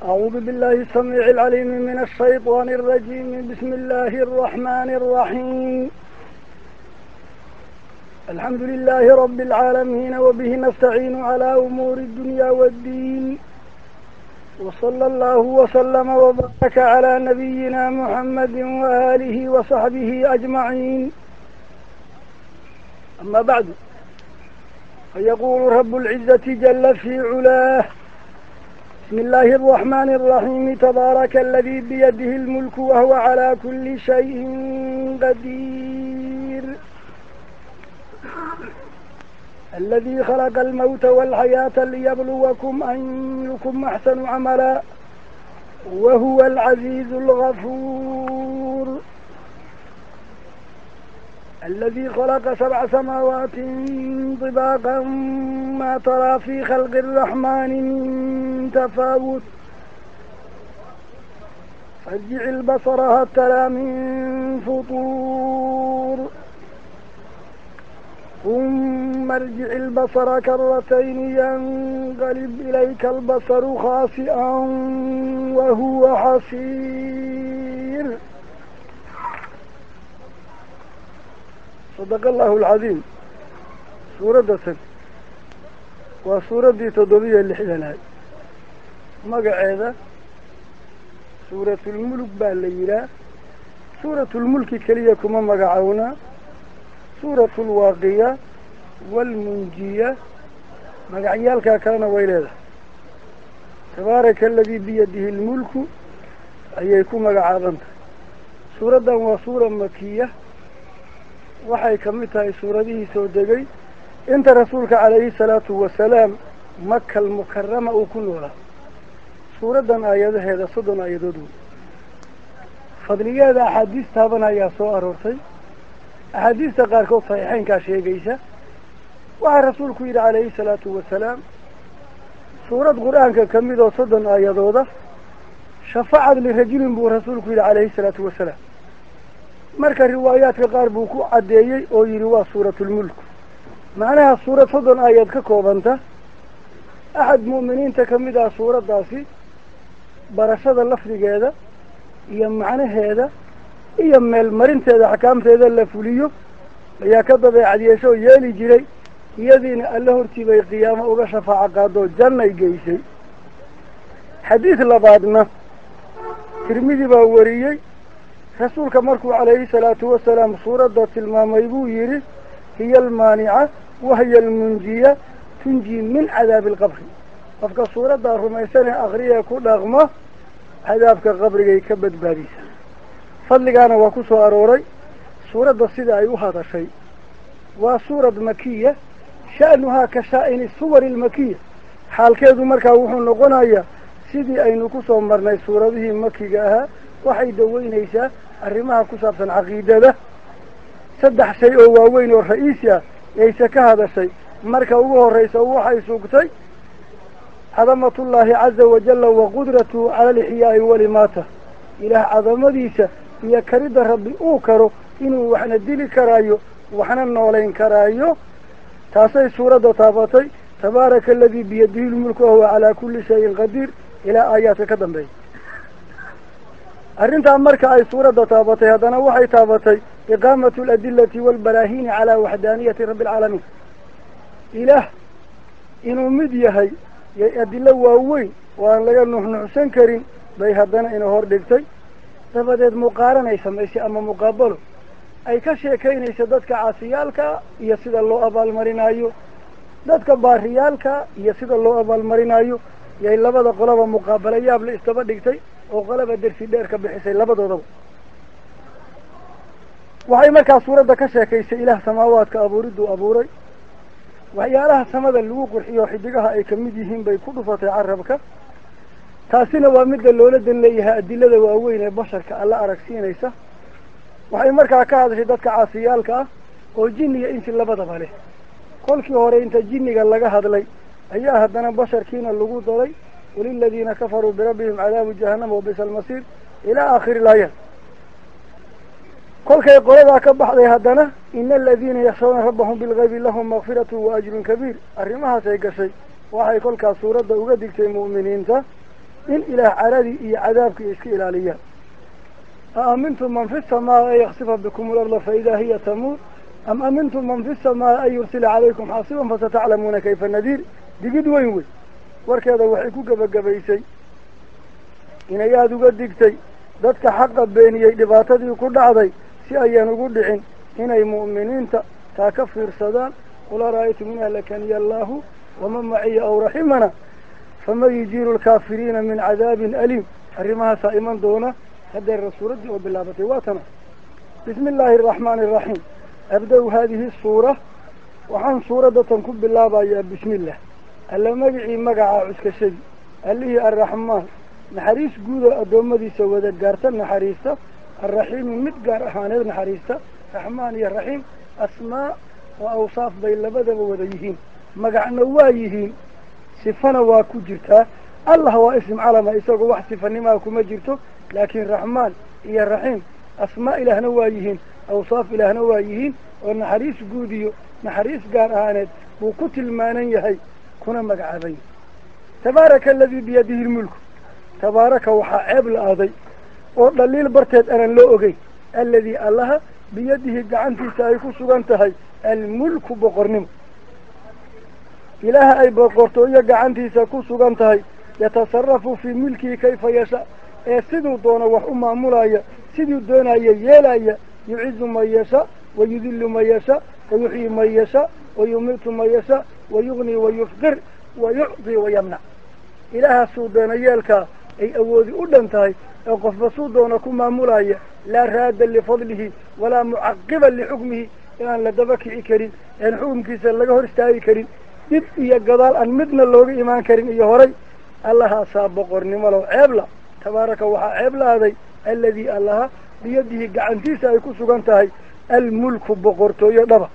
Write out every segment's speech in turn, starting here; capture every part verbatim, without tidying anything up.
أعوذ بالله السميع العليم من الشيطان الرجيم. بسم الله الرحمن الرحيم. الحمد لله رب العالمين وبه نستعين على أمور الدنيا والدين، وصلى الله وسلم وبارك على نبينا محمد وآله وصحبه أجمعين. أما بعد، فيقول رب العزة جل في علاه: بسم الله الرحمن الرحيم. تبارك الذي بيده الملك وهو على كل شيء قدير، الذي خلق الموت والحياة ليبلوكم أيكم أحسن عملا وهو العزيز الغفور، الذي خلق سبع سماوات طباقا ما ترى في خلق الرحمن من تفاوت، فارجع البصر هل ترى من فطور، ثم ارجع البصر كرتين ينقلب إليك البصر خاسئا وهو حسير. صدق الله العظيم. سورة سن وسورة دي تضبية اللحدنات مقعدة سورة الملك بالليلة، سورة الملك كليكم مقعونا، سورة الواقية والمنجية مقعيالك كان ويلادة. تبارك الذي بيده الملك أيكم مقعادنت. سورة وسورة مكية waxay ka mid tahay suuradihii soo degay inta rasuulka calayhi salaatu wasalaam maka almukarama uu ku noolaa. suuraddan aayadaheeda soddon aayadood wey. fadligeeda axaadiis taaban ayaa soo aroortay. axaadiista qaarkood saxiixeynkaa sheegaysa. waxaa rasuulku yidhi calayhi salaatu wasalaam, suurad qur-aanka ka mid oo soddon aayadooda shafacad lirajulin buu rasuulku yidhi calayhi salaatu wasalaam. marka riwaayaadka qaar buu ku caddeeyey oo yidhi waa suuratulmulk. macnaha suurad soddon aayad ka koobanta. axad mu'miniinta ka mid ah suuraddaasi barashada lafdigeeda iyo macnaheeda iyo meelmarinteeda axkaamteeda la fuliyo ayaa ka dabeecad yeesho oo yeeli jiray. iyadiina alla hortii bay qiyaamo uga shafaaco qaadoo jannay geysay. xadiis labaadna tirmidi baa wariyey. rasuulka markuu calayhi salaatu wasalaam suuradda tilmaamay buu yidhi: hiya almaanica wahiya almunjiya tunji min cadaabi alqabri. qofka suuraddaa rumaysanee akriya ku dhaqmo cadaabka qabrigay ka badbaadisa. fadligaana waa ku soo arooray. suuradda sida ay u hadashay waa suurad makiya, sha'nuhaa ka shaa'ini suwari almakiya. xaalkeedu markaa wuxuu noqonayaa sidii aynu ku soo marnay suuradihii makiga ahaa. waxay daweynaysaa arrimaha ku saabsan caqiidada. saddex shay oo waaweyn oo ra'iisi ah yayse ka hadashay. marka ugu horraysa waxay sugtay cadamatullaahi caza wajalla wa qudratuhu cala alixyaa'i walimaata. ilaah cadamadiisa iyo karidda rabbi uu karo inuu waxna dili karaayo waxna noolayn karaayo. taasay suuradda taabatay. tabaaraka aladii biyadihi lmulku wahuwa calaa kulli shayin qadiir ilaa aayaadka ka dambeeya. arrintaa marka ay suuradda taabatay haddana waxay taabatay iqaamatu aladillati waalbaraahini calaa waxdaaniyati rabbi alcaalamiin. ilaah inuu mid yahay yay adillo waaweyn oo aan laga nuxnuxsan karin bay haddana ina hor dhigtay. dabadeed muqaaranay samaysay ama muqaabalo ay ka sheekaynaysa dadka caasiyaalka iyo sida loo abaalmarinaayo, dadka baariyaalka iyo sida loo abaalmarinaayo. yay labada qolaba muqaabalo yaab la istaba dhigtay oo qolaba dersi dheer ka bixisay labadoodaba. waxay markaa suuradda ka sheekaysay ilaah samaawaadka abuuridduu abuuray. waxyaalaha samada lagu qurxiyo xidigaha ay ka mid yihiin bay ku dhufatay carabka. taasina waa midda loola dan leeyahay adilada waaweyn ee basharka alla aragsiinaysa. waxay markaa ka hadashay dadka caasiyaalka ah oo jinni iyo insi labadaba leh. kolkii hore inta jinniga laga hadlay ayaa haddana basharkiina lagu daray. waliladiina kafaruu birabbihim cadaabu jahannama wabisa almasiir ilaa aakhiri laaya. kolkay qoladaa ka baxday haddana ina aladiina yakhshawna rabbahum bilgaybi lahum makfiratu wa ajrun kabiir. arrimahaasay gashay waxay kolkaas suuradda uga digtay mu'miniinta إن إله عرادي إي عذابك إسكي إلاليا أأمنتم من في السماء أن يخسف بكم الأرض فإذا هي تمور أم أمنتم من في السماء أن يرسل عليكم حاصبا فستعلمون كيف النذير دي قد وين وين warkeeda waxay ku gabagabaysay inay aada uga digtay dadka xaqa beeniyey dhibaatadii ku dhacday si ayaan ugu dhicin inay mu'miniinta taa ka fiirsadaan qul ara'aytum in ahlakaniya allaahu waman maciya aw raximana faman yujiiru alkaafiriina min cadaabin aliim arrimahaasaa iman doona haddeer suuraddii oo bilaabatay waa tana bismi illaahi araxmaani araxiim abda-u haadihi suura waxaan suuraddatan ku bilaabayaa bismi illah alla magicii magacaa cuskashadii allihii arraxmaan naxariis guuda addoommadiisa wada gaarta naxariista arraxiimi mid gaar ahaaneed naxariista raxmaan iyo raxiim asmaa oo awsaaf bay labadaba wada yihiin magacna waa yihiin sifana waa ku jirtaa allah waa ism calama isagoo wax sifanimaa kuma jirto laakiin raxmaan iyo raxiim asmaa ilaahna waa yihiin awsaaf ilaahna waa yihiin oo naxariis guud iyo naxariis gaar ahaaneed buu ku tilmaanan yahay kuna magacaabay tabaaraka alladii biyadihi lmulku tabaaraka waxaa ceeb la-aaday oo dhaliil barteed aanan loo ogeyn alladii allaha biyadihi gacantiisa ay ku sugan tahay almulku boqornimo ilaaha ay boqortooyo gacantiisa ku sugan tahay yatasarafu fii milkihi kayfa yasha ee siduu doono wax u maamulaya siduu doonaya yeelaya yucizu man yasha wayudillu man yasha wayuxyi man yasha wayumiitu man yasha ويغني ويفقر ويعطي ويمنع إلها سودانا يالكا أي أودي أدنتهي أقف بسودانا كما ملايا لا رادا لفضله ولا معقبا لحكمه إن لدبك إكرين إن حكم كيسا لقهر استاهي كرين دب إيا قضال أن مدنا اللوغ إيمان كرين إيا هوري الله سابق ورنما لو عبلا تبارك وحا عبلا هذي الذي الله بيده قعنتيسا يكون سوغانتهي الملك بقرتو يدبا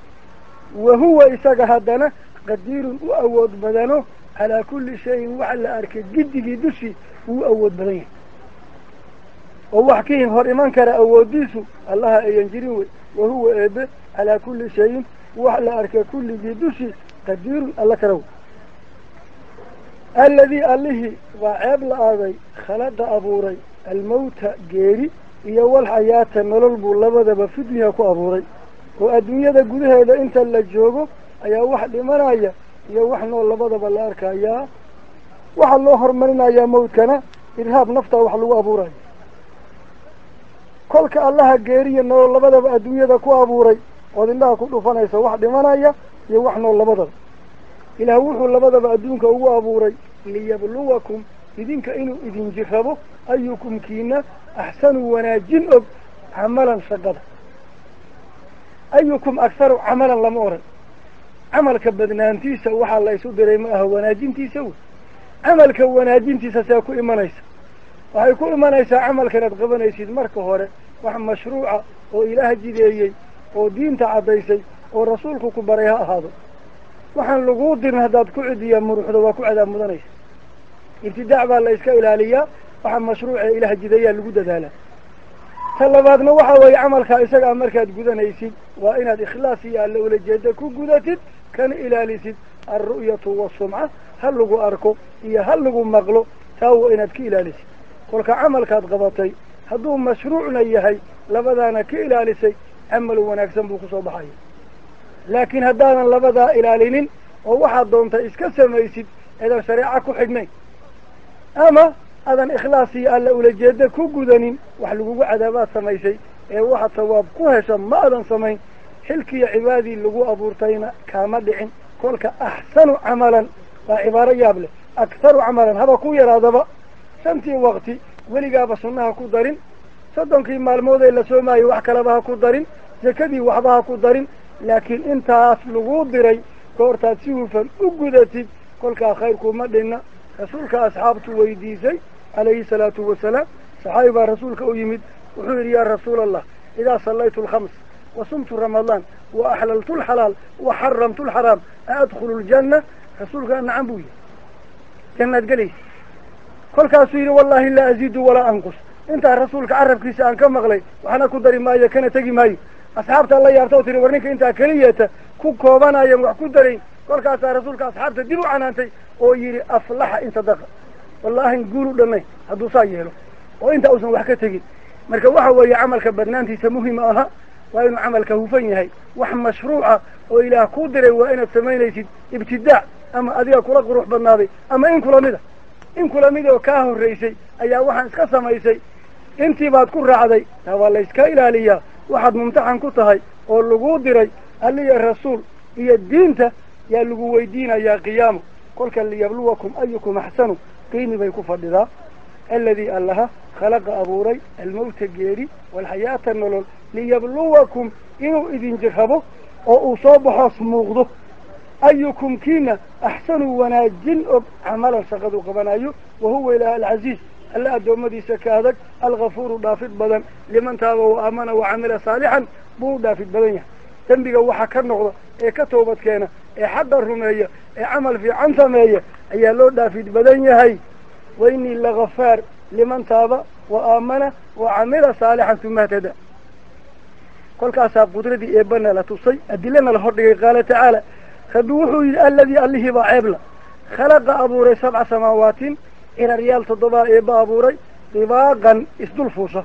وهو إساق هدنا قدير وأود بدنه على كل شيء وعلى أركض جد جدشي وأود بدنه ووحكيهم هر إيمان كان أوديسه الله ينجريه وهو إبه على كل شيء وعلى أركض كل جدشي قدير الله كرو الذي الله وعب الأرض خلق أبوري الموت جيري يوال حياة نلالب لبدا بفدنيا كو أبوري وأدمية دا قدها إذا أنت اللي جوغو ayaa wax dhimanaya iyo wax nool labadaba la arkayaa waxa loo hormarinayaa mawdkana irhaab nafta wax lagu abuuray kolka allaha geeriyo nool labadaba adduunyada ku abuuray oo indhaha ku dhufanaysa wax dhimanaya iyo wax nool labadaba ilaah wuxuu labadaba adduunka ugu abuuray liyabluwakum idinka inuu idin jirrabo ayukum kiina axsanu wanaajin og camalan shaqada ayukum akharu camalan lama oran camalka badnaantiisa waxaa la isu diray ma aha wanaajintiisa wey camalka wanaajintiisa see ku imanaysa waxay ku imanaysaa camalkan aad qabanaysid marka hore wax mashruuca oo ilaah jideeyey oo diinta caddaysay oo rasuulku ku baray ha ahaado waxaan laguu dirin haddaad ku cidiya muruxda waa ku cadaab mudanaysa ibtidaac baa la iska ilaaliyaa waxa mashruuca ilaah jideeyaa lagu dadaalaa ta labaadna waxa weeye camalkaa isagaa markaad gudanaysid waa inaad ikhlaas iyo alla ula jeeda ku gudatid kana ilaalisid alru'yatu wasumca hal lagu arko iyo hal lagu maqlo taa waa inaad ka ilaalisid kolka camalkaad qabatay hadduu mashruucna yahay labadaana ka ilaalisay camal wanaagsan buu kusoo baxaya laakiin haddaadan labadaa ilaalinin oo waxaad doonta iska samaysid eedan shareeca ku xidhnayn ama adan ikhlaas iyo alla ula jeeda ku gudanin wax lagugu cadaabaad samaysay ee waxa sawaab ku hesha ma adan samayn xilkiiyo cibaadii lagu abuurtayna kaama dhicin kolka axsanu camalan waa cibaaro yaab leh akharu camalan haba ku yaraadaba shantii waqti weligaaba sunnaha ku darin soddonkii maalmood ee la soomaayo wax kaleba ha ku darin zakadii waxba ha ku darin laakiin intaas lagu diray goortaad si hufan u gudatid kolkaa khayrkuma dhinna rasuulka asxaabtu weydiisay calayhi salaatu wasalaam saxaabi baa rasuulka u yimid wuxuu yidhi yaa rasuula allah idaa sallaytu alkhams وصمت رمضان وأحللت الحلال وحرمت الحرام أدخل الجنة رسولك نعم بوي جنة قليس كل كاسوير والله لا أزيد ولا أنقص انت رسولك عرف كيسان كم مغلي وحنا كدري مايا كان تجي ماي أصحابت الله يرتو تري ورنيك انت كليته كو كوبانا يم كدري كل كاس رسولك أصحابته ديرو عن انت او يري أفلح انت دغ wallaahi guulu dhanay hadduu saa yeelo oo inta uusan wax ka tegin marka waxa weeye camalka badnaantiisa muhim aha waa inuu camalka hufan yahay wax mashruuca oo ilaah kuu diray waa inaad samaynaysid ibtidaac ama adiga kula qurux badnaaday ama in kula mida in kula mid oo kaa horraysay ayaa waxaan iska samaysay intii baad ku raacday taa waa la iska ilaaliyaa waxaad mumtaxan ku tahay oo laguu diray alliya rasuul iyo diinta yaa lagu weydiinayaa qiyaamo kolka liyabluwakum ayukum axsanu qiimi bay ku fadhidaa alladii allaha khalaqa abuuray almawta geeri walxayaata nolol liyabluwakum inuu idin jirrabo oo uu soo baxoos muuqdo ayukum kiina axsanuu wanaajin og camalan shaqadu qabanayo wahuwa ilaah alcaziiz alla addoommadiisa ka adag algafuuru dhaafid badan liman taaba wa aamana wa camila saalixan buu dhaafid badan yahay dembiga waxa ka noqda ee ka toobad keena ee xaqa rumeeya ee camal fiican sameeya ayaa loo dhaafid badan yahay wa innii lagafaar liman taaba wa aamana wa camila saalixan uma htada kolkaasaa qudradii eebbana la tusay adilana la hordhigay qaala tacaala rabbi wuxuu yidhi alladii allihii baa ceebla khalaqa abuuray sabca samaawaatin ciraryaal toddobaa eebba abuuray dibaaqan isdul fuusha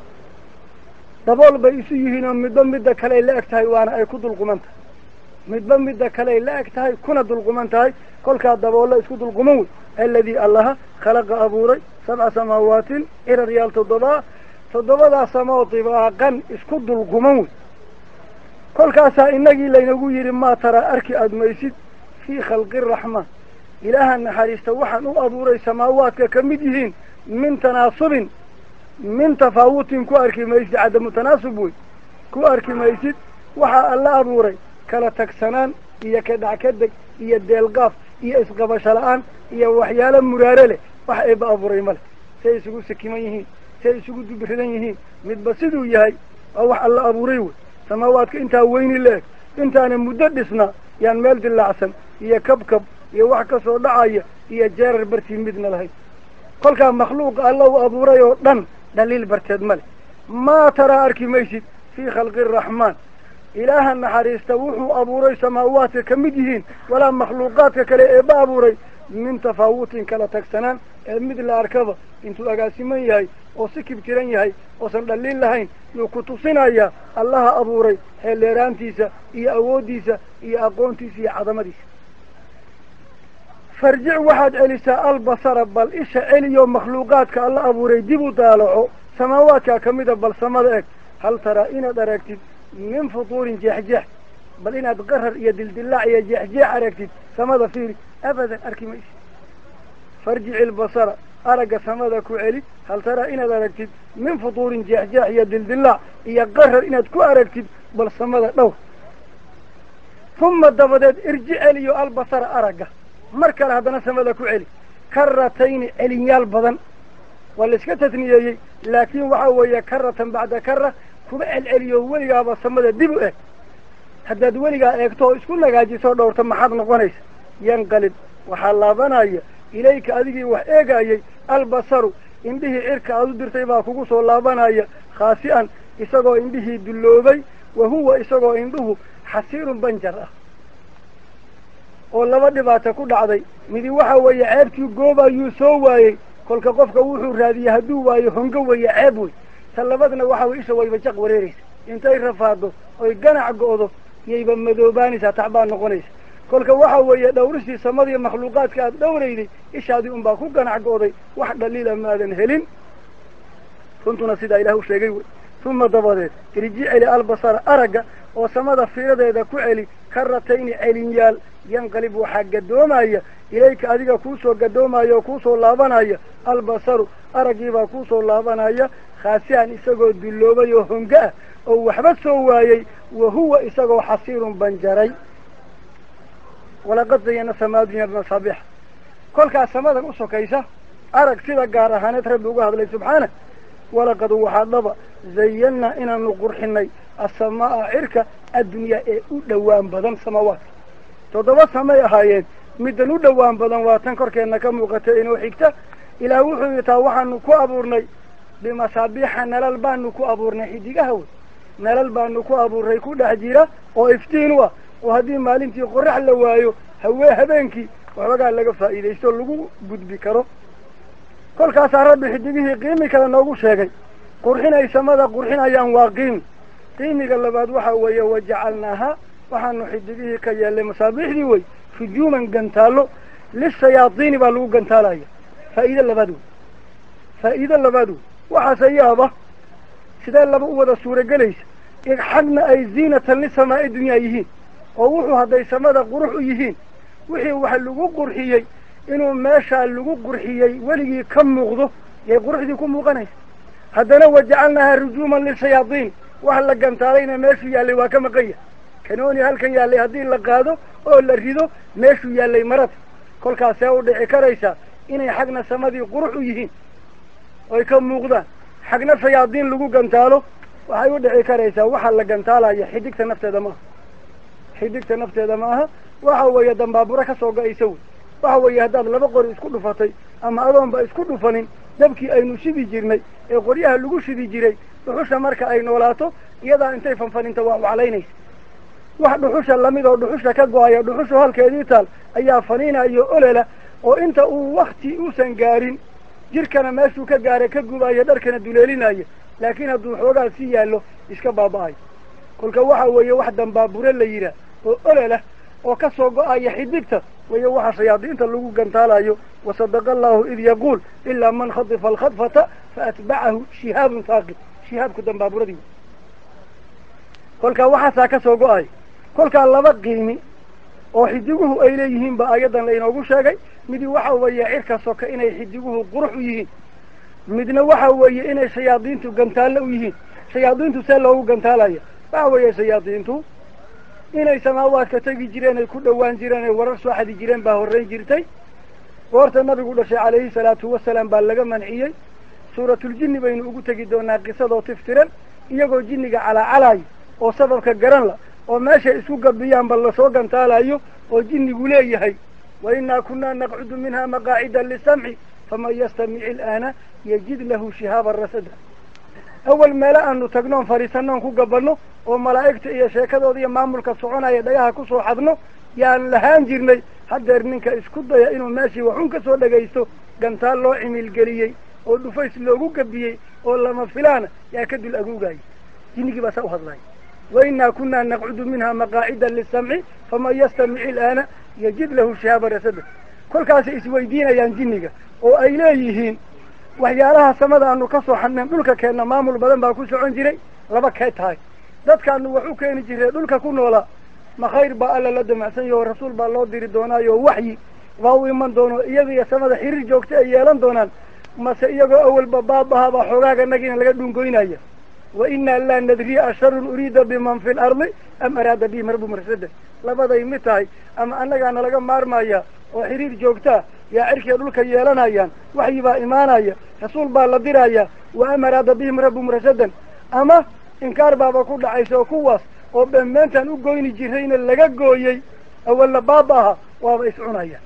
dabool bay isu yihiin oo midba midda kale ay la eg tahay waana ay ku dulquman tahay midba midda kale ay la eg tahay kuna dulquman tahay kolkaa daboolla isku dulquman wey alladii allaha khalaqa abuuray sabca samaawaatin ciraryaal toddobaa toddobadaa samoo dibaaqan isku dulquman wey kolkaasaa inagii laynagu yidhi maa taraa arki aad maysid fii khalqi raxmaan ilaaha naxariista waxaan u abuuray samaawaadka ka mid yihiin min tanaasubin min tafaawutin ku arki maysid cadamu tanaasub wey ku arki maysid waxaa alla abuuray kala tagsanaan iyo ka dhac ka deg iyo deelgaaf iyo isqabasho la-aan iyo waxyaalo muraare leh wax eebba abuuray male say isugu sakiman yihiin say isugu dubiridan yihiin midba siduu yahay waa wax alla abuuray wey samaawaadka intaa weyni la eg intaana muddo dhisna yaan meel dilaacsan iyo kabkab iyo wax ka soo dhacaya iyo jeerar bartii midna lahayn kolkaa makhluuqa alla u abuuray oo dhan dhaliil barteed male maa taraa arki maysid fii khalqi araxmaan ilaaha naxariista wuxuu abuuray samaawaadka ka mid yihiin walaa makhluuqaadka kale eebba abuuray min tafaawutin kala tagsanaan ee mid la arkaba intuu agaasiman yahay oo si kibtiran yahay oosan dhaliil lahayn yuu ku tusinayaa allaha abuuray heelleeraantiisa iyo awooddiisa iyo aqoontiisa iyo cadamadiisa farjic waxaad celisaa albasara bal isha celiyo makhluuqaadka alla abuuray dib u daalaco samaawaadkaa ka mida bal samada eg hal taraa inaad aragtid min futuurin jeexjeex bal inaad qarar iyo dildillaac iyo jeexjeex aragtid samada fiiri abadan arki maysid farjic ilbasara aragga samada ku celi hal taraa inaad aragtid min futuurin jeexjeex iyo dildillaac iyo qarar inaad ku aragtid bal samada dhow uma dabadeed irji celiyo albasara aragga mar kale haddana samada ku celi karatayni celinyaal badan waa la iska tasniyeeyey laakiin waxaa weeye karatan bacda kara kuma celceliyo weligaaba samada dib u eg haddaad weligaa eegto oo isku nagaajiso dhowrta maxaad noqonaysa yanqalib waxaa laabanaya ilayka adigii wax eegayey albasaru indhihii cirka aad u dirtay baa kugu soo laabanaya khaasi'an isagoo indhihii dulloobay wa huwa isagoo indhuhu xasiirun banjar ah oo laba dhibaato ku dhacday midi waxa weeye ceebtii goobayuu soo waayey kolka qofka wuxuu raadiyey hadduu waayo hongo weeye ceeb wey ta labadna waxa way isha wayba jaq wareeraysa intay rafaado oy ganac go'do yayba madoobaanaysaa tacbaan noqonaysa kolka waxa weeye dhawristii samadiiyo makhluuqaadka aad dhowrayday ishaadii unbaa ku ganac go'day wax dhaliila maadan helin runtuna sidaa ilaah u sheegay wey uma dabadeed irji celi albasara aragga oo samada fiiradeeda ku celi karatayni celinyaal yanqalib waxaa gadoomaya ilayka adiga kuusoo gadoomaya oo kuusoo laabanaya albasaru araggiibaa kuusoo laabanaya khaasi'an isagoo dulloobay oo hongo ah oo waxba soo waayey wa huwa isagoo xasiirun banjaray walaqad zayana samaa dunya bimasaabiix kolkaas samadan u sokaysa arag sida gaar ahaaneed rabbi uga hadlay subxaana walaqad waxaa dhaba zayanaa inaanu qurxinay asamaa cirka addunyaa ee u dhowaan badan samaawaadka toddoba samay ahaayeen middan u dhowaan badan waa tan korkeenna ka muuqata inoo xigta ilaah wuxuu yidhi taa waxaanu ku abuurnay bimasaabiixa nalal baanu ku abuurnay xidigaha wey nalal baanu ku abuurnay ku dhex jira oo iftiin u ah oo haddii maalintii qorax la waayo hawee habeenkii waxoogaa laga faa'iidaysto lagu gudbi karo كل كاس ربي حدقه قيمي كلا نوغو شاقي قرحنا يسمى قرحنا ينوى قيمي قيمي قال لبعض وحاوية وجعلناها وحانو حدقه كي اللي مصابيح ديوي فجوما قنتالو للشياطين بالو قنتالايا فإذا لبادو فإذا لبادو وحاسيابا سيدا لبقوا ذا سورة قليس حقنا أي زينة لسماء الدنيا يهين ووحو هذا يسمى قرح يهين وحي وحا اللقو قرحيي إنو ماشا اللقو قرحيي ولي كم مغضو يا قرح ديكم مغنيس هذا وجعلناها رجوما للشياطين وحا لقنتالينا ماشو يالي واكما قيا كانوني هل كان يالي هدين لقادو أو لرهدو ماشو يالي مرات كل كاساو دعي كريسا إني حقنا سمدي قرح يهين ويكم مغضان حقنا شياطين لقو قنتالو waxay u dhici karaysaa waxa la gantaalaya xidigta nafteeda ma xidigta nafteeda ma waxa weeye dambaabura ka soo gaayso waxa weeye hadaad laba qori isku dhufatay ama adoonba isku dhufanin dabkii aynu shidi jirnay ee qoryaha lagu shidi jiray dhuxusha marka ay noolaato iyada intay fanfaninta waa wacalaynaysa wax dhuxusha lamid oo dhuxusha ka go'aya dhuxusha halkeedii taal ayaa faniinayo olala oo inta uu waqti uusan gaarin jirkana meeshuu ka gaaray ka gubayo dharkana duleelinayo laakiin hadduu xoogaa si yaallo iska baaba'ay kolka waxa weeye wax dambaabure la yidhaah oo olala oo ka soo go'aya xidigta weeye waxa shayaadiinta lagu gantaalayo wasadaqa allahu id yaquul ilaa man khadifa alkhadfata faatbacahu shihaabun saaqib shihaabku dambaaburadii kolka waxaasaa ka soo go'ay kolkaa laba qiimi oo xidiguhu ay leeyihiin ba ayadan laynoogu sheegay midi waxa weeye cirka soka inay xidiguhu qurux u yihiin midna waxa weeye inay shayaadiintu gantaalo u yihiin shayaadiintu see loogu gantaalaya waxa weeye shayaadiintu inay samaawaadka tegi jireen ay ku dhowaan jireen ay warar soo xadi jireen baa horreyn jirtay goorta nabigu dhashay calayhi salaatu wasalaam baa laga manciyey suuratuljinni baynu ugu tegi doonaa qisadoo tiftiran iyagoo jinniga calaacalaay oo sababka garan la oo meeshay isku gabiyaanba lasoo gantaalayo oo jinnigu leeyahay wa innaa kunnaa naqcudu minha maqaacida lisamci faman yastamici ilaana yajid lahu shihaaba rasada awal meele aanu tagnoon fadhiisanoon ku gabanno oo malaa'igta iyo sheekadooda iyo maamulka soconaya dhagaha ku soo xadno yaan lahaan jirnay haddeer ninka isku daya inuu meeshii waxun ka soo dhagaysto gantaal loo cimilgeliyey oo dhufays loogu gabiyey oo lama filaana yaa ka dul aguugaya jinnigii baa saa u hadlaya wa innaa kunnaa naqcudu minha maqaacida lisamci faman yastamici ilaana yajid lahu shihaaba rasada kolkaasay isweydiinayaan jinniga oo ay leeyihiin waxyaalaha samada aanu ka soo xanneen dhulka keenna maamul badan baa ku socon jiray laba kee tahay dadkaanu wax u keeni jiray dhulka ku noolaa ma khayr baa alla la damacsan yaho rasuul baa loo diri doonaayo waxyi baa u iman doono iyaga iyo samada xiriir joogta ay yeelan doonaan mase iyagoo awalba baabaha baa xoogaaga nagiina laga dhungoynaya wa innaa laa nadriya asharun uriida biman fi lardi am araada bihim rabbum rasada labaday mid tahay ama annagaana laga maarmaya oo xiriir joogtaa yaa cirkiga dhulka yeelanayaan waxyi baa imaanaya rasuul baa la diraya wa am araada bihim rabbum rasadan ama inkaar baaba ku dhacaysa oo kuwaas oo dhammaantaan u goyni jirayna laga gooyey awalla baaba-aha waaba iscunaya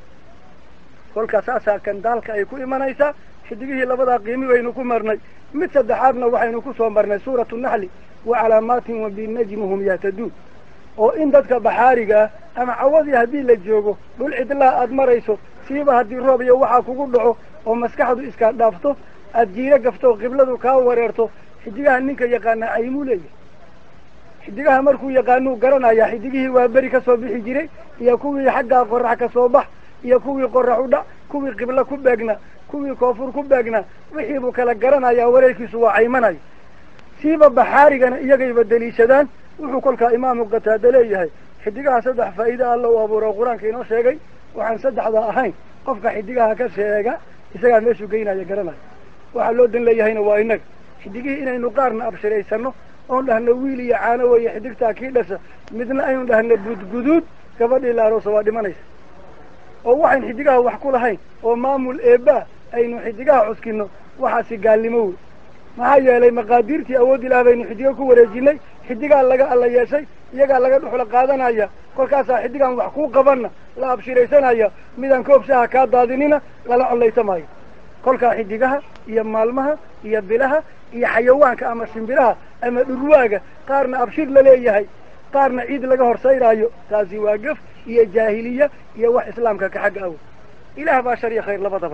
kolkaas saasaa kandaalka ay ku imanaysaa xidigihii labadaa qiimi baynu ku marnay mid saddexaadna waxaynu ku soo marnay suuratu naxli wa calaamaatin wa binajmi hum yahtaduun oo in dadka baxaariga ah ama cawadii haddii la joogo dhul cidlaa aada marayso siiba haddii roob iyo waxaa kugu dhaco oo maskaxdu iskaa dhaafto aada jiiro gafto qibladu kaa wareerto xidigaha ninka yaqaana caymuu leeyahay xidigaha markuu yaqaanuu garanayaa xidigihii waa beri ka soo bixi jiray iyo kuwii xaggaa qorax ka soo bax iyo kuwii qorax u dhac kuwii qiblo ku beegna kuwii koonfur ku beegna wixii buu kala garanayaa wareerkiisu waa caymanaya siiba baxaarigana iyagayba daliishadaan wuxuu kolkaa imaamu qataada leeyahay xidigaha saddex faa'iide alla u abuuro qur-aanka inoo sheegay waxaan saddexda ahayn qofka xidigaha ka sheega isagaa meeshuu geynaya garanaya waxaa loo dan leeyahayna waa inaga xidigihii inaynu qaarna abshiraysano oon dhahno wiil iyo caano weeye xidigtaa kii dhasha midna aynu dhahno budguduud gabadhii la aroosa waa dhimanaysa oo waxayn xidigaha wax ku lahayn oo maamul eebaa aynu xidigaha cuskino waxaasi gaalnimo wey maxaa yeelay maqaadiirtii awood ilaah baynu xidigo ku wareejinay xidigaa laga alla yeeshay iyagaa laga dhuxla qaadanaya kolkaasaa xidigaan wax kuu qabanna la abshiraysanaya midaan koobshaha kaa daadinina lala collaysamaayo kolkaa xidigaha iyo maalmaha iyo bilaha iyo xayawaanka ama shimbiraha ama dhurwaaga qaarna abshir la leeyahay qaarna ciid laga horsayraayo taasi waa gaf iyo jaahiliya iyo wax islaamka ka xagga awood ilaah baa shar iyo khayr labadaba leh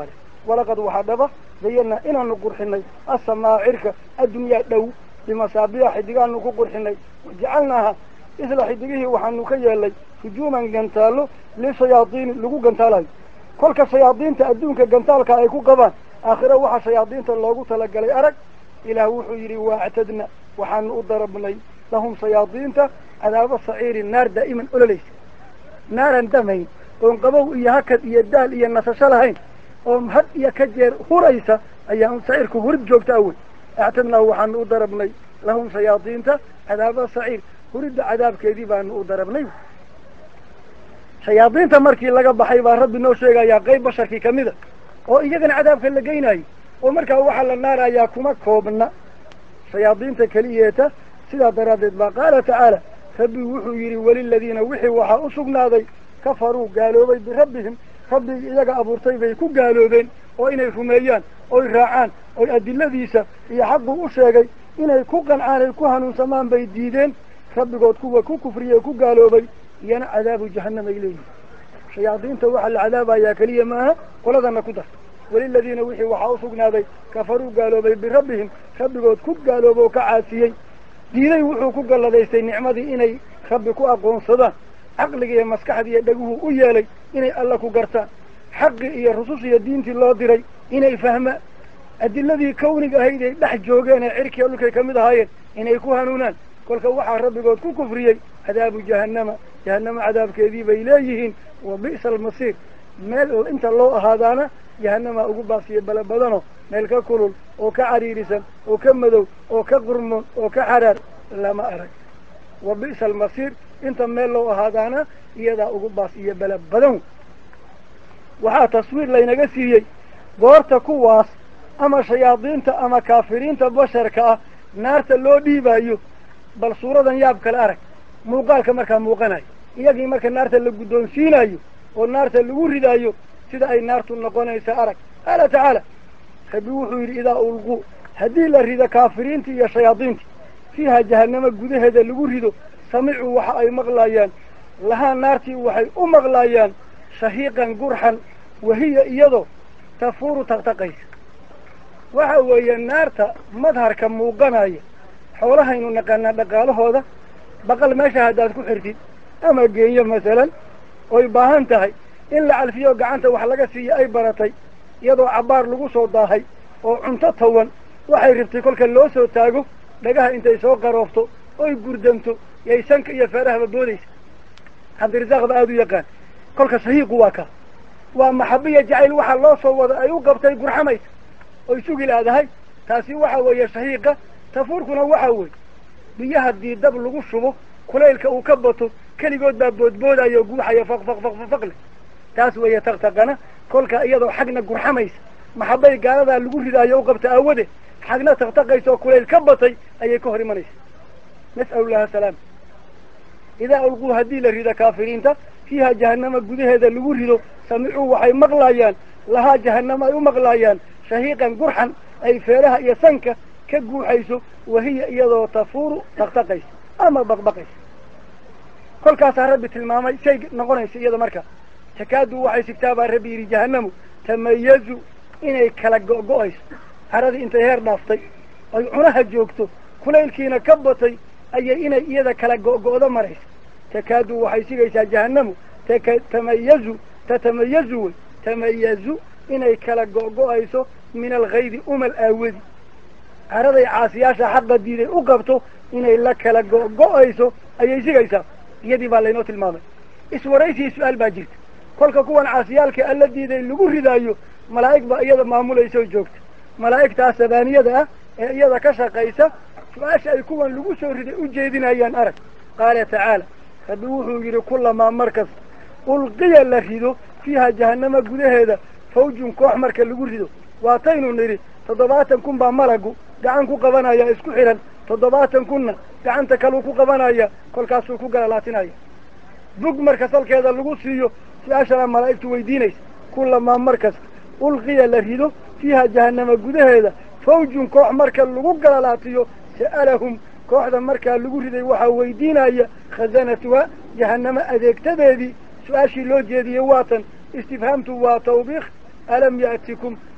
ولقد وحدبه زينا إنا نقرحني السماء عركة الدنيا دو بمصابيح حدقان نقرحني وجعلناها إذا حدقه وحن كي اللي هجوما جنتالو لشياطين لقو جنتالي كل كشياطين تأدون كجنتال كأيكو قبان آخره وح شياطين تلاقو تلقى لي أرك إلى وحيري واعتدنا وحن أضربني لهم شياطين عذاب الصعير النار دائما أولا ليس نارا دمين ونقبوا إياكد إيادال إيا النسشالهين ومهد إياكجير هريسة أيام صعيركم هرد جوكت أول اعتدنا وحن أضربني لهم شياطين عذاب الصعير هرد عذاب كذيبا أضربني شياطين تمركي لقى بحيبا رب النوشيغا يا قيب بشركي كميدة وإياكن عذاب كاللقيناي ومركا وحل النار أياكما كوبنا شياطين تكليته سيدا درادت ما قال تعالى فبي وحو يري وللذين وحي وحا أسقنا ذي كفروا قالوا بي بربهم ربي إياك أبورتي بي كو قالوا بين وإني رميان أو راعان أو أدل ذيسة يحبوا أشياء إني كو قنعان كوهن سمان بي ديدين ربي قد كو كو كفرية كو قالوا بي يانا عذاب جهنم إليه شياطين توحى العذاب يا كلية معها قلدا نكدر وللذين وحي وحا أسقنا ذي كفروا قالوا بي بربهم ربي قد كو قالوا بي كعاسيين diiday wuxuu ku galladaystay nicmadii inay rabbi ku aqoonsadaan caqliga iyo maskaxda iyo dhaguhu u yeelay inay alla ku gartaan xaqi iyo rusus iyo diintii loo diray inay fahmaan adiladii kawniga ahayd ay dhex joogeen ee cirkiga dhulkay ka mid ahaayeen inay ku hanuunaan kolka waxaa rabbigood ku kufriyey cadaabu jahannama jahannama cadaabkeedii bay leeyihiin wa bi'sa almasiir meel oo inta loo ahaadaana jahannama ugu baasiyo bala badano meel ka kulul oo ka cariirisan oo ka madow oo ka qurmoon oo ka xaraar lama arag wa bi'sa almasiir inta meel loo ahaadaana iyadaa ugu baas iyo bala badan waxaa taswiir laynaga siiyey goorta kuwaas ama shayaadiinta ama kaafiriinta basharka ah naarta loo dhiibayo bal suuradan yaab kale arag muuqaalka markaa muuqanayo iyagii marka naarta la guddoonsiinayo oo naarta lagu ridaayo sida ay naartu noqonaysa arag qaala tacaala rabbi wuxuu yidhi idaa ulquu haddii la rido kaafiriintii iyo shayaadiintii fiiha jahannama gudaheeda lagu rido samicuu waxa ay maqlaayaan lahaa naartii waxay u maqlaayaan shahiiqan gurxan wahiya iyadoo tafuuru taqtaqaysa waxa weeye naarta madharka muuqanaya xoolahaynu naqaanaa dhaqaalahooda baqal meesha haddaad ku xirtid ama geeyo masalan oy baahan tahay in la calfiyo gacanta wax laga siiyo ay baratay iyadoo cabbaar lagu soo daahay oo cunto tawan waxay rabtay kolka loo soo taago dhagaha intay soo qaroofto oy gurdamto yay sanka iyo feerahaba boodaysa cabdirasaaqba aada u yaqaan kolka shahiiqu waa ka waa maxabiya jacayl waxa loo soo wada ay u qabtay gurxamaysa oy sugi laadahay taasi waxa weeye shahiiqa tafuurkuna waxa weeye biyaha haddii dab lagu shubo kulaylka uu ka bato keligood baa boodboodayo guuxaya faq faq faq faqle taas weeye taqtaqana kolka iyadoo xagna gurxamaysa maxabay gaaladaa lagu ridaayo u qabta aawade xagna taqtaqaysa oo kulayl ka batay ayay ka hor imanaysa nas'alu llaha salaam idaa ulquu haddii la rido kaafiriinta fiiha jahannama gudaheeda lagu rido samicuu waxay maqlaayaan lahaa jahannama ay u maqlaayaan shahiiqan gurxan ay feeraha iyo sanka ka guuxayso wahiya iyadoo tafuuru taqtaqaysa ama baqbaqaysa kolkaasaa rabbi tilmaamay shay noqonaysa iyada marka takaadu waxay sigtaa baa rabbi yidhi jahannamu tamayazu inay kala go-go-ayso caradii intay heer dhaaftay ay cunaha joogto kulaylkiina ka batay ayay inay iyada kala go-go-do marayso takaadu waxay sigaysaa jahannamu taka tamayazu tatamayazu wey tamayazu inay kala go-go-ayso min alkhaydi umal aawadi caraday caasiyaasha xaqa diiday u qabto inay la kala go-go-ayso ayay sigaysaa iyadii baa laynoo tilmaamay iswaraysiyi su-aal baa jirta kolka kuwan caasiyaalka alla diiday lagu ridaayo malaa'ig baa iyada maamulaysa oo joogta malaa'igtaas sabaaniyada ah ee iyada ka shaqaysa su-aasha ay kuwan lagu soo riday u jeedinayaan arag qaala tacaala rabbi wuxuu yidhi kullamaa markas ulqiya la rido fiiha jahannama gudaheeda fawjun koox marka lagu rido waataynu nidhi toddobaatan kun baa malagu gacan ku qabanaya isku xihan toddobaatan kunna gacanta kaluu ku qabanaya kolkaasuu ku galalaatinaya bug marka salkeeda lagu siiyo su-aashana malaa'igtu weydiinaysa kullamaa markas ulqiya la rido fiiha jahannama gudaheeda fawjun koox marka lagu galalaatiyo sa'alahum kooxda markaa lagu riday waxaa weydiinaya khasanatuha jahannama adeegtadeedii su-aashii loo jeediyey waatan istifhaamtu waa tawbiikh alam ya'tikum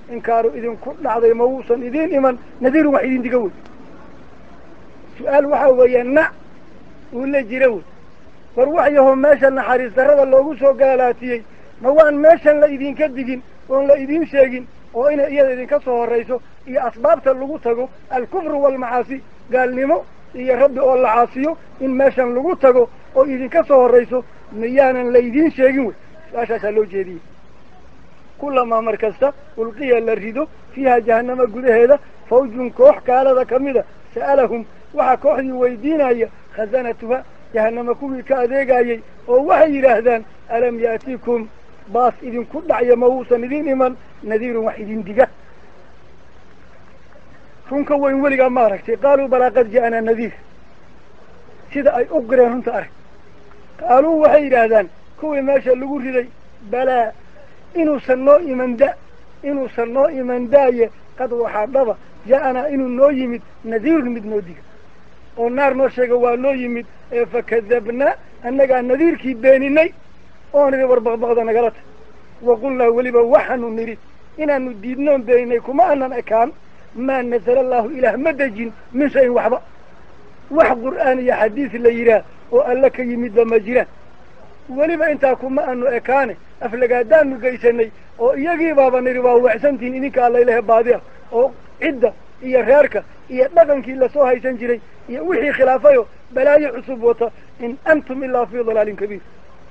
inkaaru idinku dhacday ma wuusan idiin iman nadiirun wax idin diga wey su-aal waxaa weeye nac uu la jira wey war waxyaho meesha naxariis darrada loogu soo gaalaatiyey ma waan meeshan la idinka digin oon la idiin sheegin oo inay iyada idinka soo horrayso iyo asbaabta lagu tago alkufru waalmacaasi gaalnimo iyo rabbi oo la caasiyo in meeshan lagu tago oo idinka soo horrayso miyaanan la idiin sheegin wey su-aashaasaa loo jeediyey kulamaa mar kasta ulqiya la rido fiiha jahannama gudaheeda fawjun koox kaalada ka mida sa'alahum waxaa kooxdii weydiinaya khasanatuha jahannama kuwii ka adeegayey oo waxay yidhaahdaan alam yaatikum baas idinku dhacya ma wuusan idin iman nadiirun wax idin diga runka weyn weligaa ma aragtay qaaluu balaa qad ja'anaa nadiir sida ay u qireen runta arag qaaluu waxay yidhaahdaan kuwii meesha lagu riday balaa inuusan noo iman da inuusan noo iman daaye qad waxaa dhaba ja'anaa inuu noo yimid nadiirun mid noo diga oo naar noo sheega waa noo yimid ee fakadabnaa annagaa nadiirkii beeninay oo nidhi war baqbaqda nagala tag waqulnaa weliba waxaanu nidhi inaanu diidnoon beeninay kuma anan ekaan maa nazala allaahu ilaah ma dejin min shayin waxba wax qur'aan iyo xadiis la yidhaah oo alle ka yimidba ma jiraan weliba intaa kuma aanu ekaane aflagaadaanu geysanay oo iyagiibaaba nidhi waa wexsantihiin idinka allaylehe baadi ah oo cidda iyo reerka iyo dhaqankii lasoo haysan jiray iyo wixii khilaafayo balaayo cusub wata in antum ilaa fii dalaalin kabiir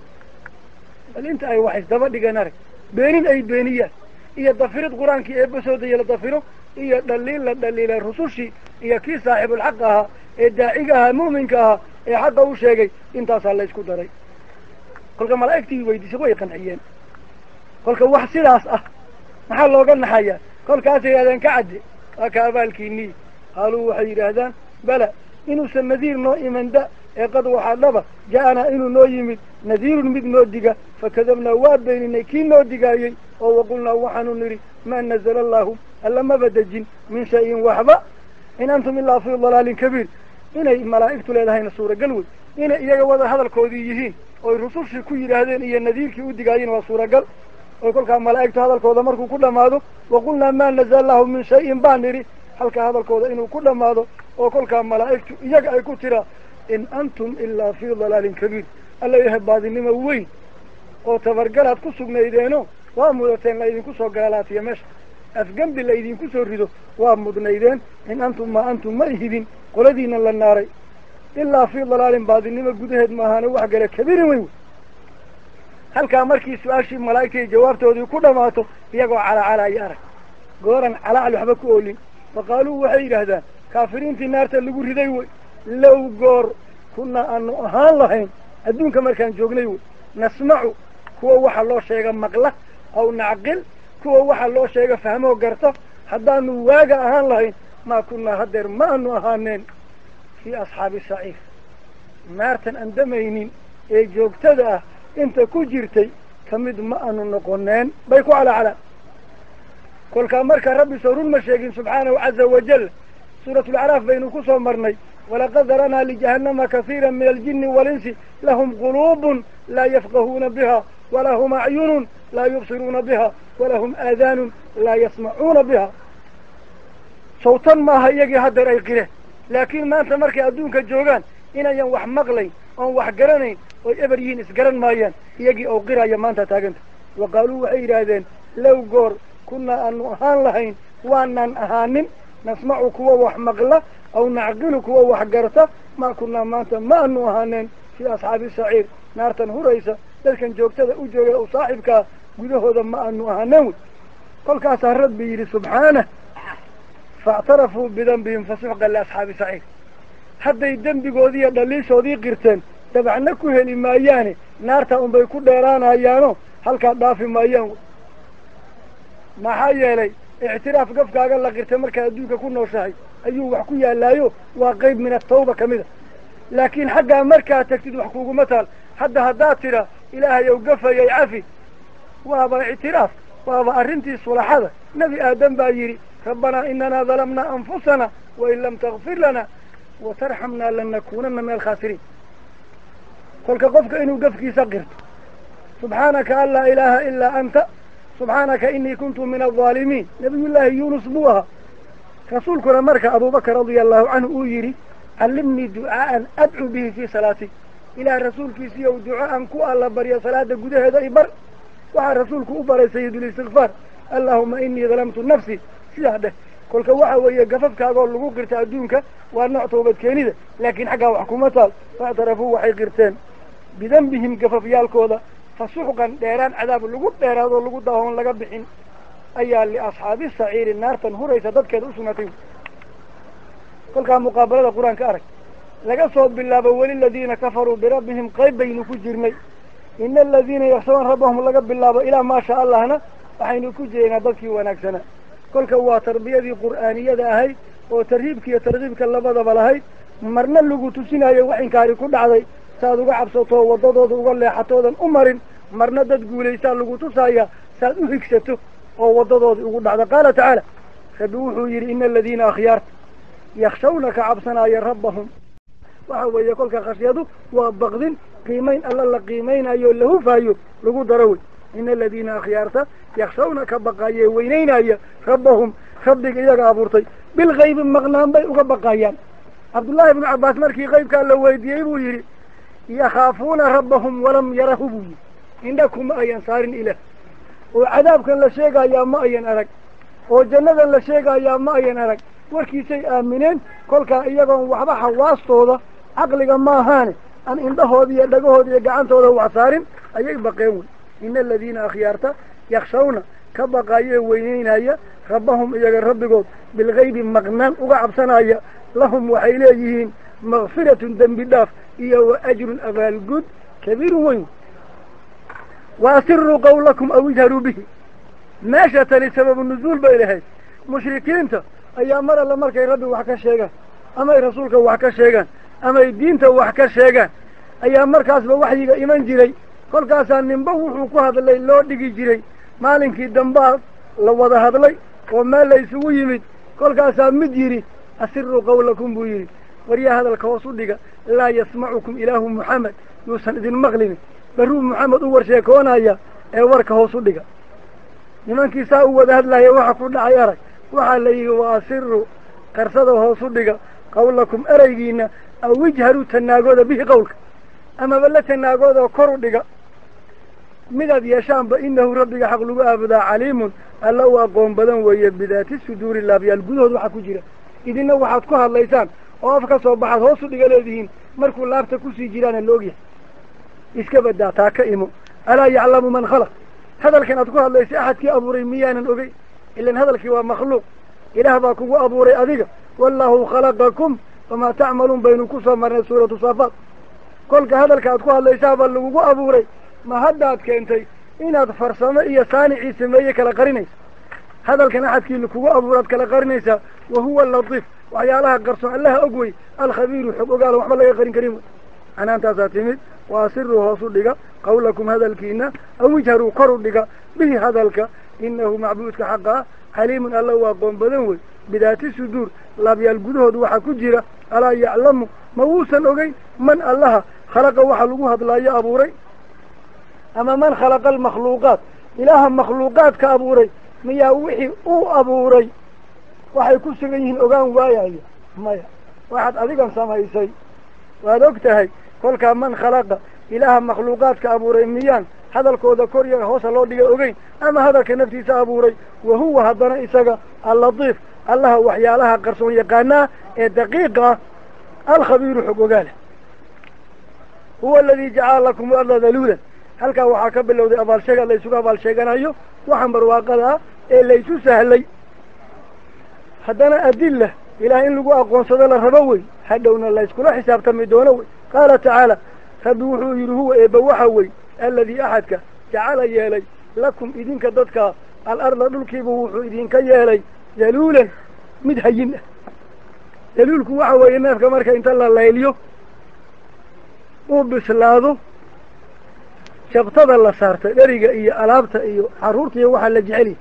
bal inta ay wax isdaba dhigeen arag beenin ay beeniyaan iyo dafirid qur-aankii eebbasoodaya la dafiro iyo dhaliil la dhaliilay rusushii iyo kii saaxibulxaq ahaa ee daaciga ahaa mu'minka ahaa ee xaqa u sheegay intaasaa la isku daray kolka malaa'igtii weydiisay way qanciyeen kolka wax sidaas ah maxaa looga naxayaa kolkaasay yidhahdeen ka cadde waa ka abaalkiinii qaaluu waxay yidhaahdaan bala inuusan nadiir noo iman da ee qad waxaa dhaba ja'anaa inuu noo yimid nadiirun mid noo diga fakadabnaa waa beeninay kii noo digaayey oo waqulnaa waxaanu nidhi maa nazala allaahu alla maba dejin min shayin waxba in antum ilaa fii dalaalin kabiir inay malaa'igtu leedahayna suuragal wey inay iyaga wada hadalkoodii yihiin oy rusushii ku yidhaahdeen iyo nadiirkii u digaayeen waa suuragal oo kolkaa malaa'igtu hadalkooda markuu ku dhammaado waqulnaa maa nazala lahu min shayin baan nidhi halkaa hadalkooda inuu ku dhammaado oo kolkaa malaa'igtu iyaga ay ku tiraa in antum ilaa fii dalaalin kabiir alla yahay baadinimo weyn oo tabargalaad ku sugnaydeeno waa mudateen la idinku soo gaalaatiya meesha afgembi la idinku soo rido waa mudnaydeen in antum maa antum ma ihidin qoladiina la naaray ilaa fii dalaalin baadinimo gudaheed maahaana wax gale kabiirin weyn halkaa markii su-aashii malaa'igtay jawaabtoodii ku dhammaato iyagoo calacalaya arag gooran calacal waxba ku oolin faqaaluu waxay yidhaahdaan kaafiriintii naarta lagu riday wey low goor kunaa aanu ahaan lahayn adduunka markaan joognay wey nasmacu kuwa waxa loo sheega maqla aw nacqil kuwa waxa loo sheega fahmoo garta haddaanu waaga ahaan lahayn maa kunaa haddeer ma aanu ahaaneen fii asxaabi saciir naartan aan damaynin ee joogtada ah inta ku jirtay ka mid ma aanu noqoneen bay ku calacala kolkaa marka rabbi soo run ma sheegin subxaanahu caza wajal suuratulacraaf baynu ku soo marnay walaqad daranaa lijahannama kasiira min aljini walinsi lahum quluubun laa yafqahuuna biha walahum acyunun laa yubsiruuna biha walahum aadaanun laa yasmacuuna biha sawtan maaha iyagii haddeer ay qireen laakiin maanta markay adduunka joogaan inayan wax maqlayn oon wax garanayn oy eber yihiin isgaran maayaan iyagii oo qiraya maanta taaganta wa qaaluu waxay yidhaahdeen low goor kunaa aanu ahaan lahayn waanaan ahaanin nasmacu kuwa wax maqla aw nacqilu kuwa wax garta maa kunaa maanta ma aanu ahaaneen fii asxaabi saciir naartan huraysa dadkan joogtada u jooga u saaxibkaa gudahooda ma aanu ahaaneen wey kolkaasaa rabbi yidhi subxaanah faactarafuu bidanbihim fasuxqa liasxaabi saciir hadday dembigoodiiyo dhaliishoodii qirteen dabacna ku heli maayaane naarta unbay ku dheeraanayaano halkaa dhaafi maayaan maxaa yeelay ictiraaf gafkaaga la qirtay markaad adduunka ku nooshahay ayuu wax ku yaalaayo waa qayb min atawba ka mid a laakiin xaggaa markaad tagtid wax kuguma taal hadda haddaad tidha ilaahay ow gafayay cafi waaba ictiraaf waaba arrintii sulaxada nebi aadam baa yidhi rabbanaa inanaa dalamnaa anfusana wain lam takfir lana watarxamnaa lanakuunana min alkhaasiriin kolka qofka inuu gafkiisa qirto subxaanaka an laa ilaaha ilaa anta سبحانك إني كنت من الظالمين نبي الله يونس بوها رسولكنا مركة أبو بكر رضي الله عنه أويري علمني دعاء أدعو به في صلاتي إلى رسولك سيو دعاء كو الله بريا صلاة قده هذا إبر وعلى رسولك أبر سيد الاستغفار اللهم إني ظلمت نفسي سيادة كل كوحة وهي قففك أقول لقو قرت أدونك وأنا أعطوبت كينيدة لكن حقا وحكومتها فاعترفوا وحي قرتين بذنبهم قفف يالكوضا فسحقا ديران عذاب اللقود ديران اللقود داهون لقبحين أيها لأصحاب السعير النار تنهر يسددك دعسنتين كل كان مقابلة القرآن كأرك لقد صوت بالله بولي الذين كفروا بربهم قيب بين كجرمي إن الذين يخشون ربهم لقد بالله إلى ما شاء الله هنا وحين كجرنا ضكي ونكسنا كل كوا تربية ذي قرآنية ذاهي وترهيبك يترغيبك اللبضة بلهي مرنا اللقو تسينا يوحين كاري كل عضي سادوغا عبسوطو وضضوضو وقال لي حتوضا أمرين مرنا داد قوليسان لقو تسايا سادو هكسته ووضضوضو وقال لي قال تعالى فبوحوا يري إن الذين أخيارت يخشونك عبسنا يا ربهم وحاول يقولك خشيته وبغض قيمين الله قيمين أيو له فايو لقو دروي إن الذين أخيارت يخشونك بقايا وينين أيو ربهم خبك إذا عبورتي بالغيب مغنام بي وقبقايا عبد الله بن عباس مركي غيب كان لو ويديبو يري يخافون ربهم ولم يرهبوا عندكم أين صار إله وعذاب كان لشيقا يا ما أين أرك وجنة لشيقا يا ما أين أرك warkii say aamineen kolkaa iyagoon waxba xawaastooda caqliga maahaane aan indhahooda iyo dhagahooda iyo gacantooda wax saarin ayay baqeen wey ina aladiina akhyaarta yakshawna ka baqaayee weyneynaya rabbahum iyaga rabbigood bilgaybi maqnaan uga cabsanaya lahum waxay leeyihiin makfiratun dembi dhaaf iyo wa ajrun abaalgud kabiirun weyn wa asiruu qawlakum aw ijharuu bihi meesha tani sababu nuzuul bay lahayd mushrikiinta ayaa mar alla markay rabbi wax ka sheegaan amay rasuulka wax ka sheegaan amay diinta wax ka sheegaan ayaa markaasba waxyiga iman jiray kolkaasaa ninba wuxuu ku hadlay loo dhigi jiray maalinkii dambaa la wada hadlay oo meel la isugu yimid kolkaasaa mid yidhi asiruu qawlakum buu yidhi waryaa hadalka hoos u dhiga laa yasmacukum ilaahu muxamed yuusan idin maqlinin baruu muxamed u warsheekoonaya ee warka hoos u dhiga nimankii saa u wada hadlaya waxa ku dhacay arag waxaa la yidhi wa asiru qarsada hoos u dhiga qawlakum ereygiina aw ijharu tanaagooda bihi qawlka amaba la tanaagooda kor u dhiga midaad yeeshaanba inahu rabbiga xaq lagu aabudaa caliimun alla u aqoon badan weeye bidaati suduuri laabyaal gudahood waxaa ku jira idina waxaad ku hadlaysaan oo af ka soo baxaad hoos u dhiga leedihiin markuu laabta kusii jiraana la ogyahay iska badaa taa ka imo alaa yaclamu man khalaq hadalkan aad ku hadlaysay axadkii abuuray miyaanan ogey ilan hadalkii waa makhluuq ilaah baa kugu abuuray adiga wallahu khalaqakum wamaa tacmaluun baynu ku soo marnay suuratu saafaat kolka hadalka aad ku hadlaysaa baa lagugu abuuray ma haddaad keentay inaad farsamo iyo saanicii sameeye kala qarinaysa hadalkan axadkii lakugu abuuraad kala qarinaysaa wahuwa latiif waxyaalaha qarsoon allaha og wey alkhabiiru xog ogaala waxba laga qarin karin wey canaantaasaa timid wa asiruu hoos u dhiga qawlakum hadalkiina aw ijharuu kor u dhiga bihi hadalka inahu macbuudka xaqa caliimun alla u aqoon badan wey bidaati suduur laabyaal gudahood waxaa ku jira alaa yaclamu ma wuusan ogeyn man allaha khalaqa waxa lagu hadlaayo abuuray ama man khalaqa almakhluuqaat ilaaha makhluuqaadka abuuray miyaa wixii uu abuuray waxay ku sugan yihiin ogaan waayaya maya waxaad adigan samaysay waad og tahay kolkaa man khalaqa ilaaha makhluuqaadka abuuray miyaan hadalkooda kor yaga hoosa loo dhiga ogeyn ama hadalka naftiisa abuuray wahuwa haddana isaga allatiif allaha waxyaalaha qarsoon yaqaanaa ee daqiiqa ah alkhabiiru xog ogaale huwa aladii jacala lakum arda daluulan halkaa waxaa ka bilowday abaalsheega laysugu abaalsheeganayo waxaan barwaaqada ah ee laysu sahlay haddana adilla ilaah in lagu aqoonsado la rabo wey hadhowna layskula xisaabtami doono wey qaala tacaala rabbi wuxuu yidhi huwa eebba waxa wey alladii axadka jacala yeelay lakum idinka dadka alarda dhulkiibu wuxuu idinka yeelay daluulan mid hayin ah daluulku waxa weeye neefka marka inta la layliyo uu bislaado shabtada la saarta dheriga iyo alaabta iyo xaruurta iyo waxaa la jeceliy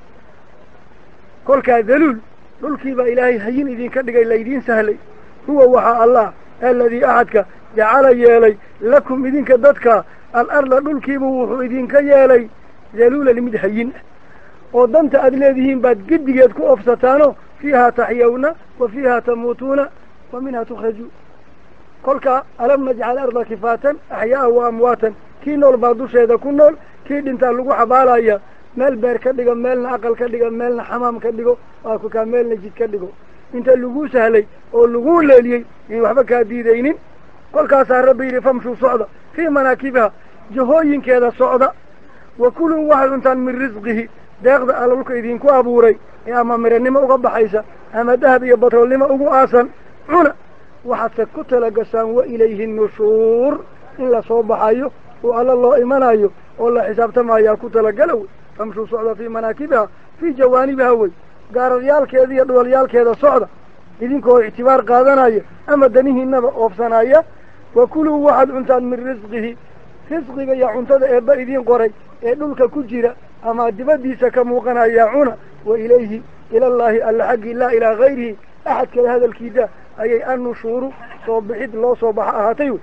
kolkaa daluul dhulkiibaa ilaahay hayin idinka dhigay laydiin sahlay huwa waxaa allah alladii axadka jacala yeelay lakum idinka dadka alarda dhulkiibu wuxuu idinka yeelay daluulan mid hayin ah ودنت أدليهم بعد قد جدكوا أفسطانو فيها تحيون وفيها تموتون ومنها تخرجون كلك ألم نجعل الأرض كفاتا أحياء وأمواتا كي نول بعضو شيدا كون نول كي دنتا لغو حبالايا مال بير كدغو مالنا عقل كدغو مالنا حمام كدغو واكو كاملنا جيد كدغو انت لغو سهلي او لغو ليليي ان وحبا كاديدينين كلكاس ربي فمشوا صعدا في مناكبها جهوين كذا صعدا وكل واحد انت من رزقه داغد على لك idin ku abuuray ama miranimo uga baxaysa ama dahab iyo batroolnimo ugu aasan cuna waxaad ku talagashaan wa ilayhi nushur in la soo baxayo oo alla loo imanayo oo la xisaabtamayo ku talagalow famshu socda fi manaakibiha fi jawaanibiha way gaarayaalkeeda iyo dhowalyaalkeeda socda idinkoo ictibaar qaadanaya ama danihiinaba oofsanaya wa kulu waxaad cuntaan min risqihi risqiga iyo cuntada eebba idin qoray ee dhulka ku jira أما دبديسا كموقنا يا عنا وإليه إلى الله الحق لا إلى غيره أحد كهذا الكيداء أي أن نشور صبحت الله صباح هاتيو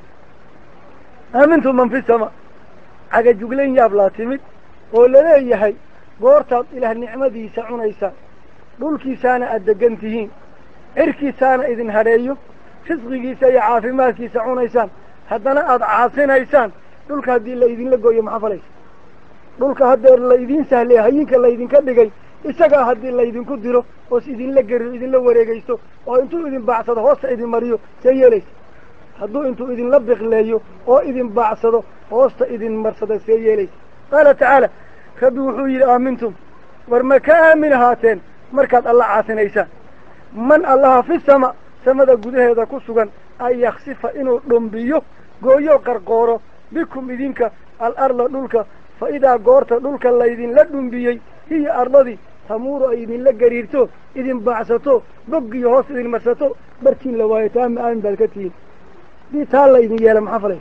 أمنتم من في السماء حاجة جبلين يا بلاتمت ولا لا يحي قرطت إلى النعمة دي سعون إيسان دولكي سانا أدقنتهين إركي سانا إذن هريو فسقي سايا عافماكي سعون إيسان حدنا أضعاسين إيسان دولك هذه اللي إذن لقوا يوم حفليس dhulka hadeer la idin sahlay hayinka la idin ka dhigay isaga hadii la idin ku diro oo idin la gariyo idin la wareegaysto oo intuu idin baacsado hoosta idin mariyo seeyeleys haduu intuu idin la biqleeyo oo idin baacsado hoosta idin marsada seeyeleys qala ta'ala rabbi wuxuu yiri aamintum war ma ka aamin haateen markaad alla caasinaysan man allaha fi sama samada gudaheeda ku sugan ay yakhsifa inuu dhumbiyo gooyo qarqooro bikum idinka al arla dhulka فإذا قرت دولك الله إذن لدن بيي هي أرضي تمور إذن لقريرتو إذن بعثتو بقي هوس إذن مرستو بركين لوايتام آمن بالكتين دي تالا إذن يالم حفليس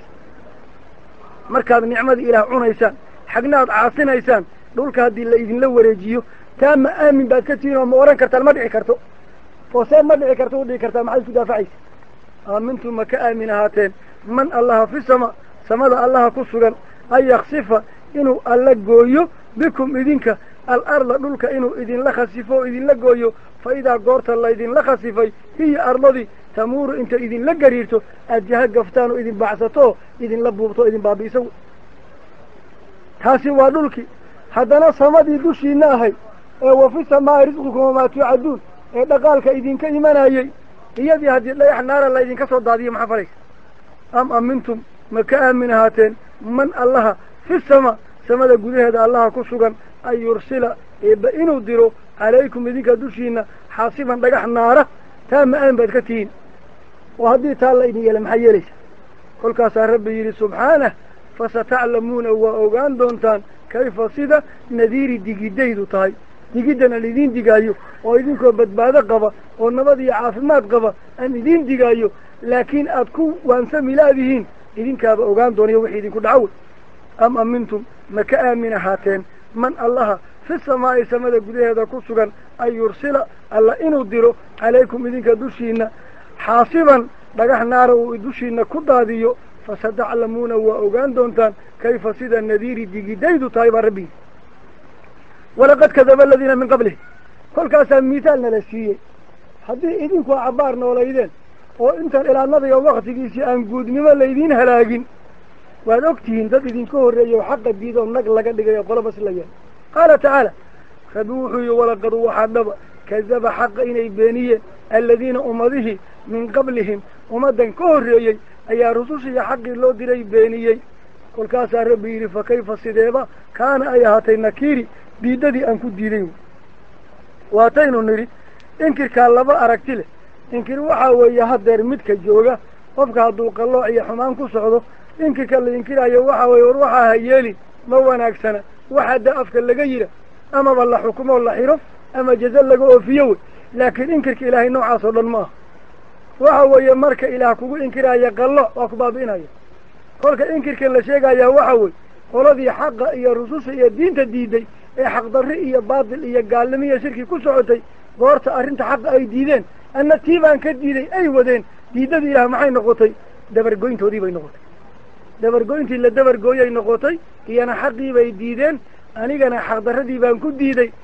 مركز نعمة إلى عنيسان حقنا عاصين إيسان دولك هذه اللي إذن لوريجيو تام آمن بالكتين وموران كرتا المدعي كرتو فوسان مدعي كرتو دي كرتا محل تدافعيس آمنتم كآمن هاتين من الله في السماء سمد الله كسرا أي يخصف إنه الله جويو بكم إذنك الأرض دولك إنه إذن لخسفه إذن لجويو فإذا قرت الله إذن لخسفه هي أرضي تمور أنت إذن لجريرته الجهاد قفتانه إذن بعثته إذن لبوبته إذن بابيسو هاسوا دولك حدنا صمدي دوشي ناهي وفي السماء رزقكم وما توعدون إذا قالك إذن كإيمان هي هي دي هذه لا يحنار الله إذن كسر ضادية محفريس أم أمنتم مكان من هاتين من الله في السماء سمد قده هذا الله كسوغا أن يرسل إنو ديرو عليكم إذنك دوشينا حاصبا لقح النار تام أن بدكتين وهذه تعالى إذن يلم حياليس قل كاسا ربي سبحانه فستعلمون وأوغان دونتان كيف صيدا نذير ديجيديدو تاي ديجيدنا الذين ديجايو وإذنكو بدبادة قبا والنبضي عافمات قبا أن إذن ديجايو لكن أتكو وانسى ميلادهين إذنك أوغان دوني وحي إذنكو دعوت أم أمنتم مكآمن هاتين من الله في السماء سمد قده هذا كسوغا أن يرسل الله إنو ديرو عليكم إذنك دوشينا حاصبا لقح نار دوشينا كداديو فستعلمون وأوغان دونتان كيف صيد النذير ديجي ديدو طيب ربي ولقد كذب الذين من قبله كل كاسا مثالنا لسيه حدي إذنكو عبارنا ولا إذن وإنت إلى النظر وقت جيسي أنقود مما ليدين هلاقين وأن أكتهن ذات إذن كهر رأيه وحق الديدة ونقل لقد لقى يقول بس الليان قال تعالى خذوحي ولقد وحدب كذب حق إني بانية الذين أمضيه من قبلهم ومدن كهر رأيه أي رسوشي حق الله دي بانية قل كاسا ربي فكيف الصدابة كان أيهاتي نكيري ديددي أنكو ديريو واتينو نري إنكر كان لبا أركتله إنكر وحاوي يهدر مدك الجوغة وفك هدوق الله أي حمان كسعوده إنكر كان لإنكر أي وحاوي وروحها هيالي مواناك سنة واحد أفك اللي غيره أما بالله حكومة والله حيرف أما جزال لقوه في يوم لكن إنكر إلهي نوع صلى الله وحاوي مرك إله كوكو إنكر أي قلع وكبابين أي قولك إنكر كان لشيء أي وحاوي qoladii xaqa iyo rususha iyo diinta diiday ee xaq darri iyo baadil iyo gaalnimo iyo shirki ku socotay goorta arrinta xaq ay diideen anna tiibaan ka diiday ay wadeen diidadii ilaah maxay noqotay dabargoyntoodii bay noqotay dabargoyntii la dabargooyay noqotay iyana xaqii bay diideen anigana xaq darradii baan ku diiday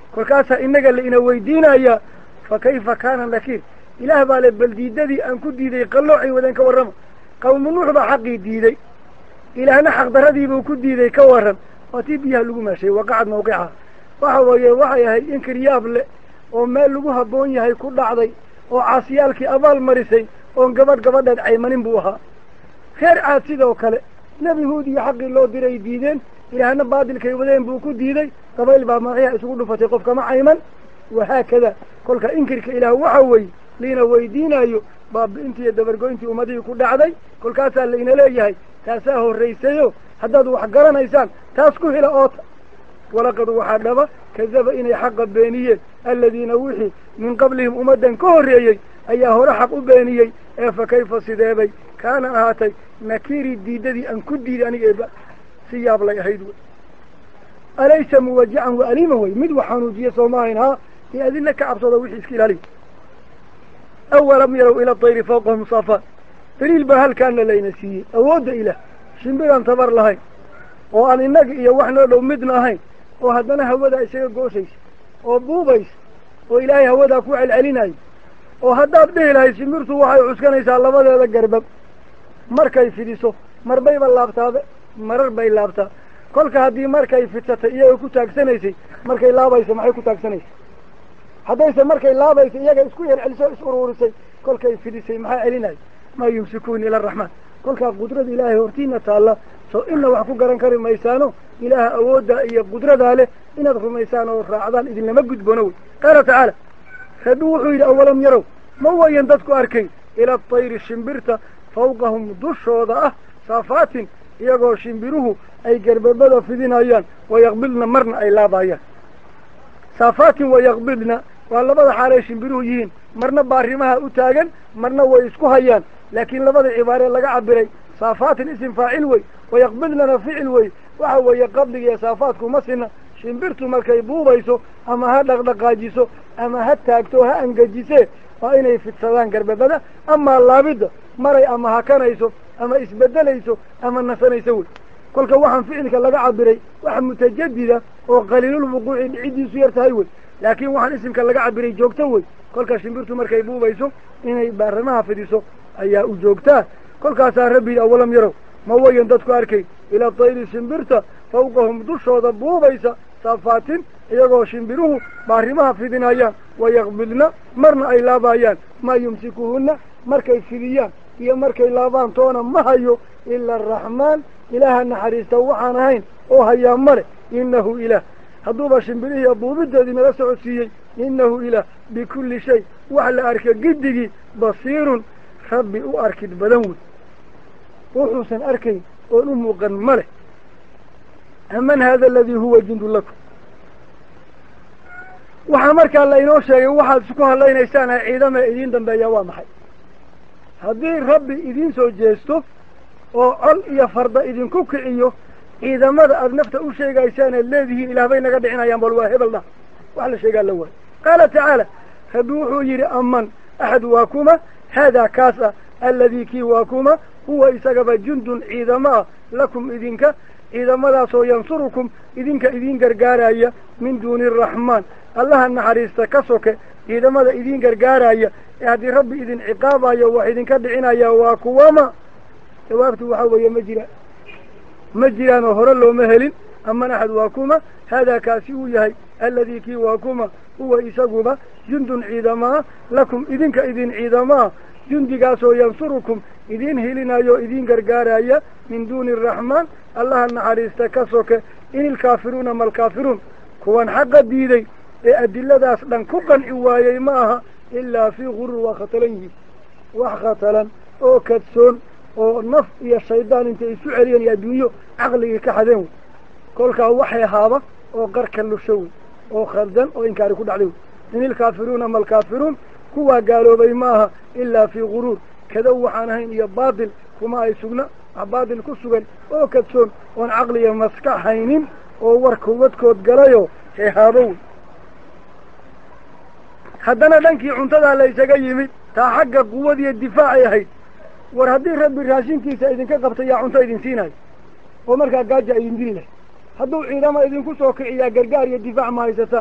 كل كاسا إنك اللي إنا ويدينا يا فكيف كان نكير إله بالي بلديدي أن كدي ذي قلوعي وذن كورم قوم نوح بحقي ديدي إلهنا حق دردي بكدي ذي كورم وتبيها لقما شيء وقعد موقعها وحوى وحيها إنكر يابل وما لقوها بونيها يكون عضي وعاصيالك أبال مرسي وانقبض قبضت عيمانين بوها خير عاد سيدا وكلا نبي هودي حق الله ديري ديدين إلهنا بعد الكيودين بوكو ديدي قبائل باب معيها يسقون فتيقفك مع عيمان وهكذا كلك إنكرك إله وحوي لينا ويدينا يو باب انتي يدبرقو انتي ومدي يكون عضي كل كاسا لينا ليهي تاساه الرئيسيو حداد وحقران ايسان تاسكوه إلى أوتا ولقد وحدبا كذب إني حق بينيين الذين وحي من قبلهم أمدا كوريي أيها رحق بينيي فكيف صدابي كان هاتي نكيري الديددي أن كدي أني إبا سياب لا يحيدوا أليس موجعا وأليما وي مدو حانوجية صوماهن ها يأذن كعب صدا وحي اسكيل عليه أولم يروا إلى الطير فوقهم صافات دليل بهل كان لينسيه أود إله شنبيل انتظر لهاي وأن النقي وحنا لو مدنا هاي وهدنا هودا إشياء قوشيس وبوبيس وإلهي هودا كوعل عليناي وهدا بديه لهاي سميرتو وحي عسكنا يسال الله هذا القربب مركي فيديسو مربي باللابتا مرر بي لابتا كلك هدي مركي فتتا إياه كتاك سنيسي مركي لابيس معي كتاك سنيسي هدايس مركي لابيس إياه اسكو يرعلسو اسكورورسي كلك فيديسي معي عليناي ما يمسكون إلى الرحمن كلك قدرة إلهي هورتينا تعالى سو إنه وحكو قرن كريم ميسانو إله أود إيا قدرة له إن أدخل ميسانو راعدان إذن لما قد بنوي قال تعالى خدوحوا إلى أولم يروا ما هو ينددكو أركي إلى الطير الشمبرة فوقهم دش وضعه صافات يقو شمبروه أي قرببدا في ذين أيان ويقبلنا مرنا أي لا ضايا صافات ويقبلنا والله بدا حالي شمبروه يهين مرنا بارمها أتاقا مرنا ويسكو هيان لكن لبدا عبارة لقى عبري صافات اسم فاعل وي ويقبلنا فعل وي وهو يقبل يا صافاتكو مسنا شمبرتو مركي بوبيسو أما هاد لقاجيسو أما هاد تاكتو ها انقاجيسي وإنه في السلام قرببدا أما الله بدا مري أما هاكانيسو أما إسبدليسو أما النسانيسو كلك وحن فعلك لقى عبري وحن متجددة وقليل الوقوع عدي سيرتهايوي لكن وحن اسمك لقى عبري جوكتوي كلك شمبرتو مركي بوبيسو إنه بارناها فديسو أيها أجوكتاه كلك ساربي أولم يروا ما هو ينددكو أركي إلى الطير شمبرتا فوقهم دشوا ضبوا بيسا صافات يقو شمبروه بارمها في دنايان ويقبلنا مرنا أي لابايان ما يمسكوهن مركي فيديان هي مركي لابان تونا ما هيو إلا الرحمن إله النحريس توحانا هين أو هيا مر إنه إله هدوبا شمبريه أبو بدا دي مرسع السيي إنه إله بكل شيء وعلى أركي قدقي بصير ربي أركد بدون وحسن أركي ونمو قنمله أمن هذا الذي هو جند لكم وحمرك الله ينوشي وحد سكوها الله ينسانا عيدما إذين دنبايا وامحي هذه ربي إذين سو جيستو وعل يفرد إذين كوكعيو إذا ماذا أذنفت أوشي قايسانا الذي إله بين قدعنا ينبال واهب الله وعلى شيء قال له قال تعالى خدوحوا يري أمن أحد واكوما هذا كاسا الذي كي واكوما هو إساقب جند عيدما لكم إذنك إذا ماذا سو ينصركم إذنك إذن قرقارايا من دون الرحمن الله النحريس كسوك إذا ماذا إذن قرقارايا هذه ربي إذن عقابايا وإذن كدعنا يا واكوما جوابته وحوى مجرى مجرى نهر له مهل أما نحد واكوما هذا كاسيو يهي الذي كي واكوما هو إساقب جند عيدما لكم إذنك إذن عيدما جند قاسو ينصركم إذن هلنا يو إذن قرقارايا من دون الرحمن الله النحريس كسوك إن الكافرون ما الكافرون كوان حق ديدي أدلة داس لن كقن إوايي معها إلا في غر وختلنه وحختلا أو كتسون أو نف يا الشيطان انت يسعرين يا دنيو عقلي كحدين كلك وحي هذا أو قرك اللشوي أو خردن أو إنكار كل عليه إن الكافرون ما الكافرون كوا قالوا بي معها إلا في غرور كذا وحانهين يا باطل كما يسونا عبادل كسوغن أو كتسون وان عقلي مسكع هينين أو وركوتكوت قلايو هيهابون حدنا دنكي عنتدا ليسا يمد تا حق قوة الدفاع يهي ورهدين ربي راشين كيسا إذن كقبت يا عنتا إذن سيناي ومركا قاجة إذن دينه هدو عيدما إذن كسوك إيا قرقار الدفاع ما يستا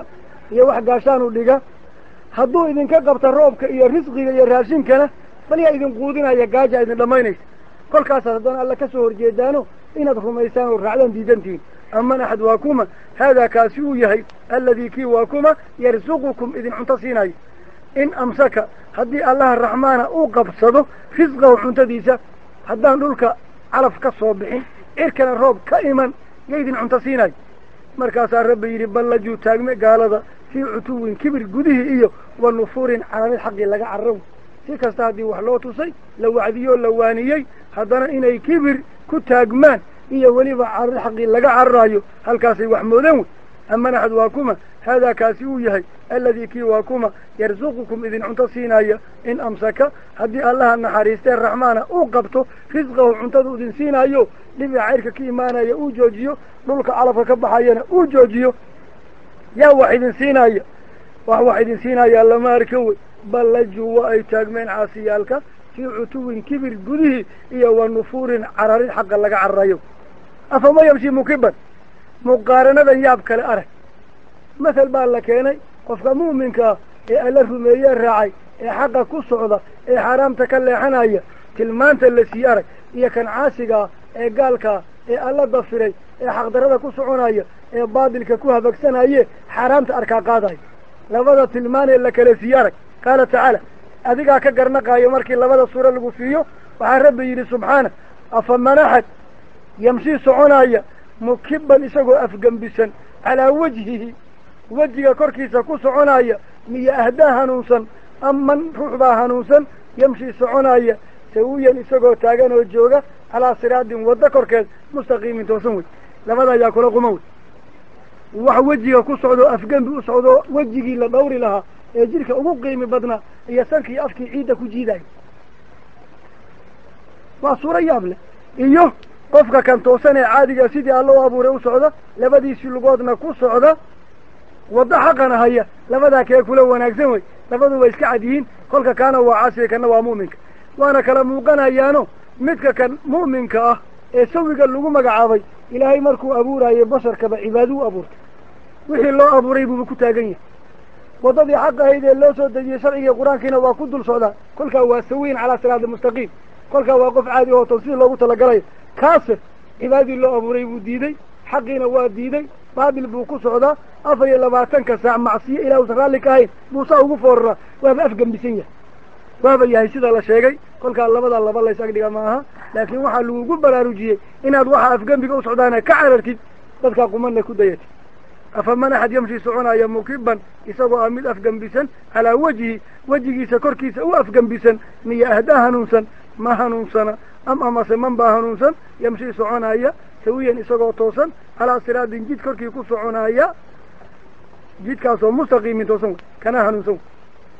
iyo wax gaashaan u dhiga hadduu idinka qabta roobka iyo risqiga iyo raashinkana bal yaa idin quudinaya gaaja idin dhammaynaysa kolkaasaad haddana alla ka soo horjeedaano inaad rumaysaan oo raacdaan diidantihiin aman axad waa kuma haadaa kaasi uu yahay alladii kii waa kuma yarsuqukum idin cunto siinayo in amsaka haddii allaha raxmaana uu qabsado risqahu cuntadiisa haddaan dhulka calaf ka soo bixin cirkana roob ka iman yo idin cunto siinayo markaasaa rabbi yidhi ballajuu taagme gaalada fii cutuwin kibir gudihii iyo wa nufuurin cararid xaqii laga carrow si kasta haddii wax loo tusay la wacdiyoo la waaniyey haddana inay kibir ku taagmaan iyo weliba cararid xaqii laga carraayo halkaasay wax moodeen wey aman axad waa kuma haadaa kaasi uu yahay alladii kii waa kuma yarsuqukum idin cunto siinaya in amsaka haddii allaha naxariistee raxmaana uu qabto risqahu cuntadu idin siinaayo dhibica cayrka ka imaanaya uu joojiyo dhulka calafka ka baxayana uu joojiyo yaa wax idin siinaya wax wax idin siinaya lama arka wey ballajuu wa ay taagmeen caasiyaalka fii cutuwin kibir gudihii iyo wa nufuurin cararid xaqa laga carrayo afama yamshi mukiban muqaaranadan yaab kale arag mathal baa la keenay qofka mu'minka ah ee alla rumeeye raacay ee xaqa ku socda ee xaaraamta ka leexanaya tilmaanta la sii arag iyo kan caasigaa ee gaalkaa ee alla dafiray ee xaqdarada ku soconaya ee baadilka ku habagsanaye xaaraamta arkaa qaadayo labada tilmaan ee la kala sii arag qaala tacaala adigaa ka garnaqaayo markii labada suuro lagu siiyo waxaa rabbi yidhi subxaana afaman axad yamshii soconaya mukiban isagoo afgembisan calaa wajhihi wejiga korkiisa ku soconaya miyo ahdaa hanuunsan aman ruux baa hanuunsan yamshii soconaya sawiyan isagoo taagan oo jooga calaa siraadin waddo korkeed mustaqiimin toosan wey labada ayaa kula quma wey wax wejiga ku socdoo afgembi u socdoo wejigii la dhawri lahaa ee jidhka ugu qiimi badnaa iyo sankii afkii ciidda ku jiidayo waa suuro yaab leh iyo qofka kan toosan ee caadiga sidii alla u abuuray u socda labadiisii lugoodna ku socda waddo xaqana haya labadaa kee kula wanaagsan wey labadu way iska cad yihiin kolka kaana waa caasiga kana waa mu'minka waana kala muuqanayaano midka kan mu'minka ah ee sawiga lagu magacaabay ilaahay markuu abuuraayo basharkaba cibaado u abuurtay wixii loo abuuray buuba ku taagan yahay waddadii xaq ahayd ee loo soo dejiyey sharciga qur-aankiina waa ku dul socdaa kolkaa waa sawiyin calaa siraati mustaqiim kolkaa waa qof caadi oo tan sidii loogu talagalayo kaase cibaadadii loo abuuray buu diiday xaqiina waa diiday baabil buu ku socdaa afar iyo labaatanka saac macsiyo ilaah usan raalli ka ahayn buusaa ugu fooraraa waaba afgembisan yahay waaba yahay sida la sheegay kolkaa labadaa laba lays agdhiga ma aha laakiin waxaa lagugu baraarujiyey inaad waxa afgembiga u socdaana ka carartid dadkaa qumanna ku dayatid afaman axad yamshii soconaya mukiban isagoo ah mid afgembisan calaa wejhi wejigiisa korkiisa u afgembisan miyo ahdaa hanuunsan ma hanuunsana am amase man baa hanuunsan yamshii soconaya sawiyan isagoo toosan calaa siraadin jid korkii ku soconaya jidkaasoo mustaqiimin toosan wey kana hanuunsan wey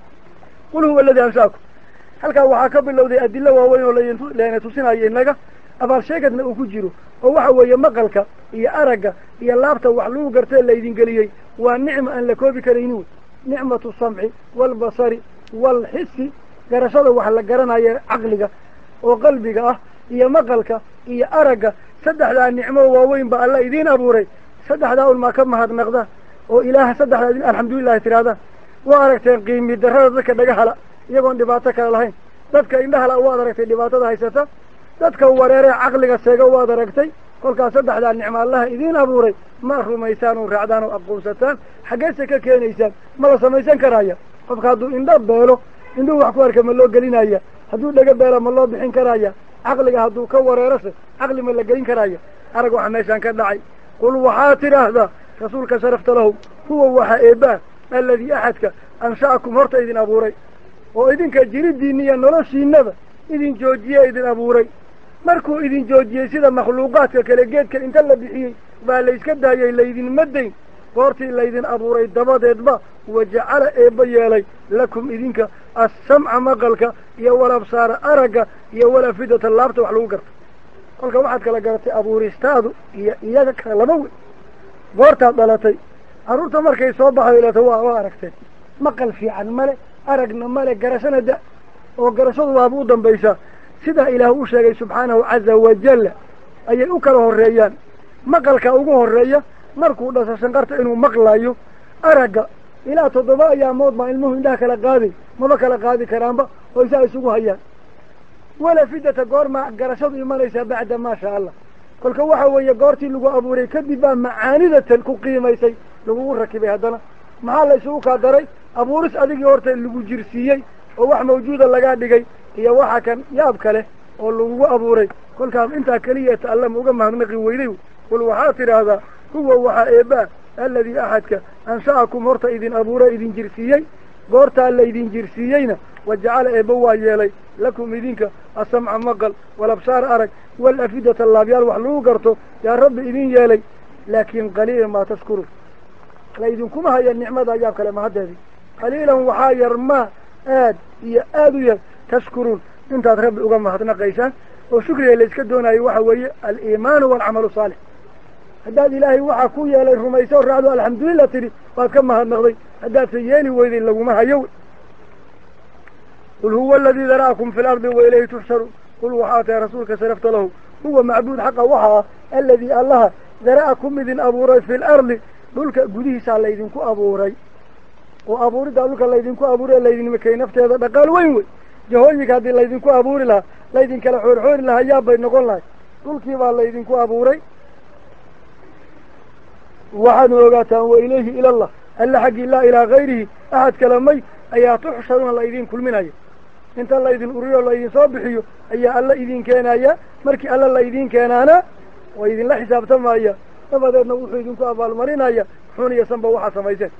qul huwa aladii anshaakum halkaa waxaa ka bilowday adilo waaweyn oo layna tusinayo innaga abaal sheegadna uu ku jiro oo waxa weeye maqalka iyo aragga iyo laabta wax lagu gartee laydin geliyey waa nicma aan la koobi karayni wey nicmatu samci waalbasari waalxisi garashada wax la garanayo caqliga oo qalbiga ah iyo maqalka iyo aragga saddexdaa nicmo waaweyn ba alla idiin abuuray saddexdaa unmaa ka mahadnaqda oo ilaaha saddexdaa idin alxamdulillahi tirahdaan waa aragteen qiimi darrada dadka dhaga hala iyagoon dhibaato kale lahayn dadka indhahala waad aragtay dhibaatada haysata dadka wareeree caqliga seega waad aragtay kolkaas saddexdaa nicmo allaha idiin abuuray ma rumaysaan oo raacdaan oo aqoonsataan xaggeese ka keenaysaan ma la samaysan karaya qofka hadduu indha beelo indhuhu wax ku arka ma loo gelinaya hadduu dhaga beelo ma loo bixin karaya caqliga hadduu ka wareerose caqli ma la gelin karaya arag waxa meeshaan ka dhacay qul waxaa tidhaahdaa rasuulka sharafta lahu huwa waxa eebaa alladii axadka ansha'akum horta idin abuuray oo idinka jiridiinna iyo noloshiinaba idin joojiye idin abuuray markuu idin joojiyey sida makhluuqaadka kale geedkan inta la bixiyey baa layska daayay laydinma dayn goortii laydin abuuray dabadeedba wajacala eebba yeelay lakum idinka assamca maqalka iyo walabsaara aragga iyo walafidata laabta wax lagu garto kolka waxaad kala garatay abuuristaadu iyo iyaga kale laba wey goortaad dhalatay carruurta markay soo baxdo ilato waa waa aragteen maqal fiican male aragna male garashana da oo garashadu waaba u dambaysaa sidaa ilaah u sheegay subxaanahu caza wajalla ayay u kala horreeyaan maqalka ugu horreeya markuu dhasho shanqarta inuu maqlaayo aragga ilaa toddoba ayaamood baa ilmuhu indhaha kala qaadi maba kala qaadi karaanba oo isaa isugu hayaan wala fidata goorma garashadu imanaysaa bacda maa shaa allah kolka waxa weeye goortii lagu abuuray kadib baa macaanidatan ku qiimaysay lagugu rakibay haddana maxaa la isugu kaa daray abuuris adigii horta lagu jirsiiyey oo wax mawjuuda lagaa dhigay iyo waxa kan yaab kale oo lagugu abuuray kolkaas intaa keliya ta'allam uga mahadnaqi weyday qul waxaa tidhaahdaa huwa waxaa eebaa alladii axadka ansha'akum horta idin abuura idin jirsiiyey goortaa laydin jirsiiyeyna wajacala eebba waa yeelay lakum idinka asamca maqal walabsaar arag walafidata laabyaal wax lagu garto yaa rabbi idin yeelay laakiin qaliilan maa tashkuruun laydinkuma haya nicmada yaab kale mahaddeedii qaliilan waxaa yar maa aad iyo aada u yar tashkuruun intaad rabbi uga mahadnaqaysaan oo shukriga la iska doonayo waxa weeye aliimaanu waalcamalu saalix haddaad ilaahay waxaa ku yeelay rumayso o raacdo alxamdulillah tidhi waad ka mahadnaqday haddaadse yeeli weyday laguma hayo qul huwa aladii dara'akum fi lardi wa ilayhi tuxsharuun qul waxaa tahay rasuulka sharafta lahu huwa macbuud xaqa waxa ah aladii allaha dara'akum idin abuuray fi lardi dhulka gudihiisaa laydinku abuuray oo abuuriddaa dhulka laydinku abuuray laydin makay nafteeda dhaqaal weyn wey jahooyinka haddii laydinku abuuri lahaa laydin kala xoorxoori lahaa yaab bay noqon lahay dhulkii baa laydinku abuuray waxaadna ogaataan wa ilayhi ilallah alla xaggii laa ilaa gayrihi axad kale may ayaa tuxsharuuna laydin kulminaya inta laydin uriyo laydin soo bixiyo ayaa alla idin keenaya markii alla laydin keenaana waa idinla xisaabtamaya dabadeedna wuxuu idinku abaalmarinaya xun iyo sanba waxaa samayseen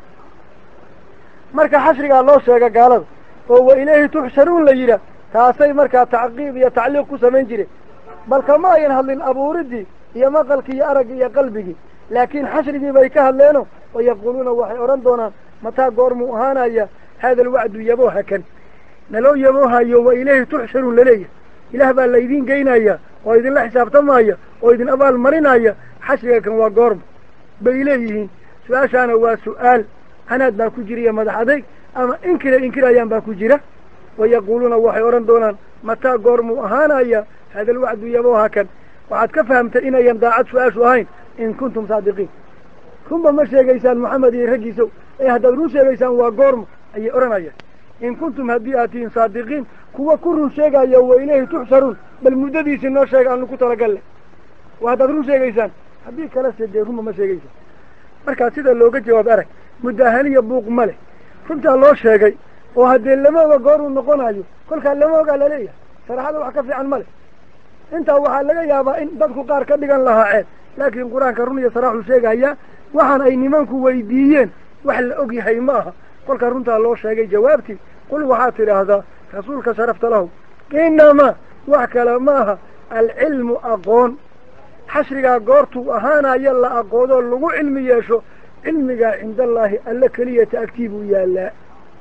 marka xashrigaa loo sheega gaalada oo wa ilayhi tuxsharuun la yidhaah taasay markaa tacqiib iyo tacliiq ku samayn jireen bal kama ayan hadlin abuuridii iyo maqalkii iyo araggii iyo qalbigii laakiin xashrigii bay ka hadleeno oo yaquuluuna waxay odhan doonaan mataa goormuu ahaanaya haada alwacdu yabooha kan naloo yaboohayo wa ilayhi tuxsharuun laleeyahay ilaah baa laydin geynaya oo idinla xisaabtamaya oo idin abaal marinaya xashriga kan waa goorma bay leeyihiin su-aashaana waa su-aal hanaad baa ku jira iyo madax adayg ama inkira inkirayaan baa ku jira wayaquuluuna waxay odhan doonaan mataa goormuu ahaanaya haada alwacdu yabooha kan waxaad ka fahamtay inayan daacad su-aashu ahayn in kuntum saadiqiin runba ma sheegaysaan maxamed iyo raggiisow ee haddaad run sheegaysaan waa goorma ayay odhanayaan in kuntum haddii aad tihiin saadiqiin kuwa ku run sheegaya wa ilayhi tuxsharuun bal muddadiisii noo sheega aanu ku talagalle waa haddaad run sheegaysaan haddii kale se dee runba ma sheegaysaan markaa sida looga jawaab arag mudaahaniya buuq ma leh runtaa loo sheegay oo haddee lama oga gooruu noqonayo kolkaa lama ogaa laleeyahay sharaxada wax ka fiican ma leh intaa waxaa laga yaabaa in dadku qaar ka dhigan lahaaceen laakiin qur-aanka run iyo saraaxuu sheegaya waxaan ay nimanku weydiiyeen wax la og yahay ma aha kolkaa runtaa loo sheegay jawaabtii qul waxaad tidhaahdaa rasuulka sharafta lahu inamaa wax kale ma aha alcilmu aqoon xashrigaa goortuu ahaanaya la aqoodoo lagu cilmi yeesho cilmigaa cinda allaahi alla keliya ta'agtii buu yaallaa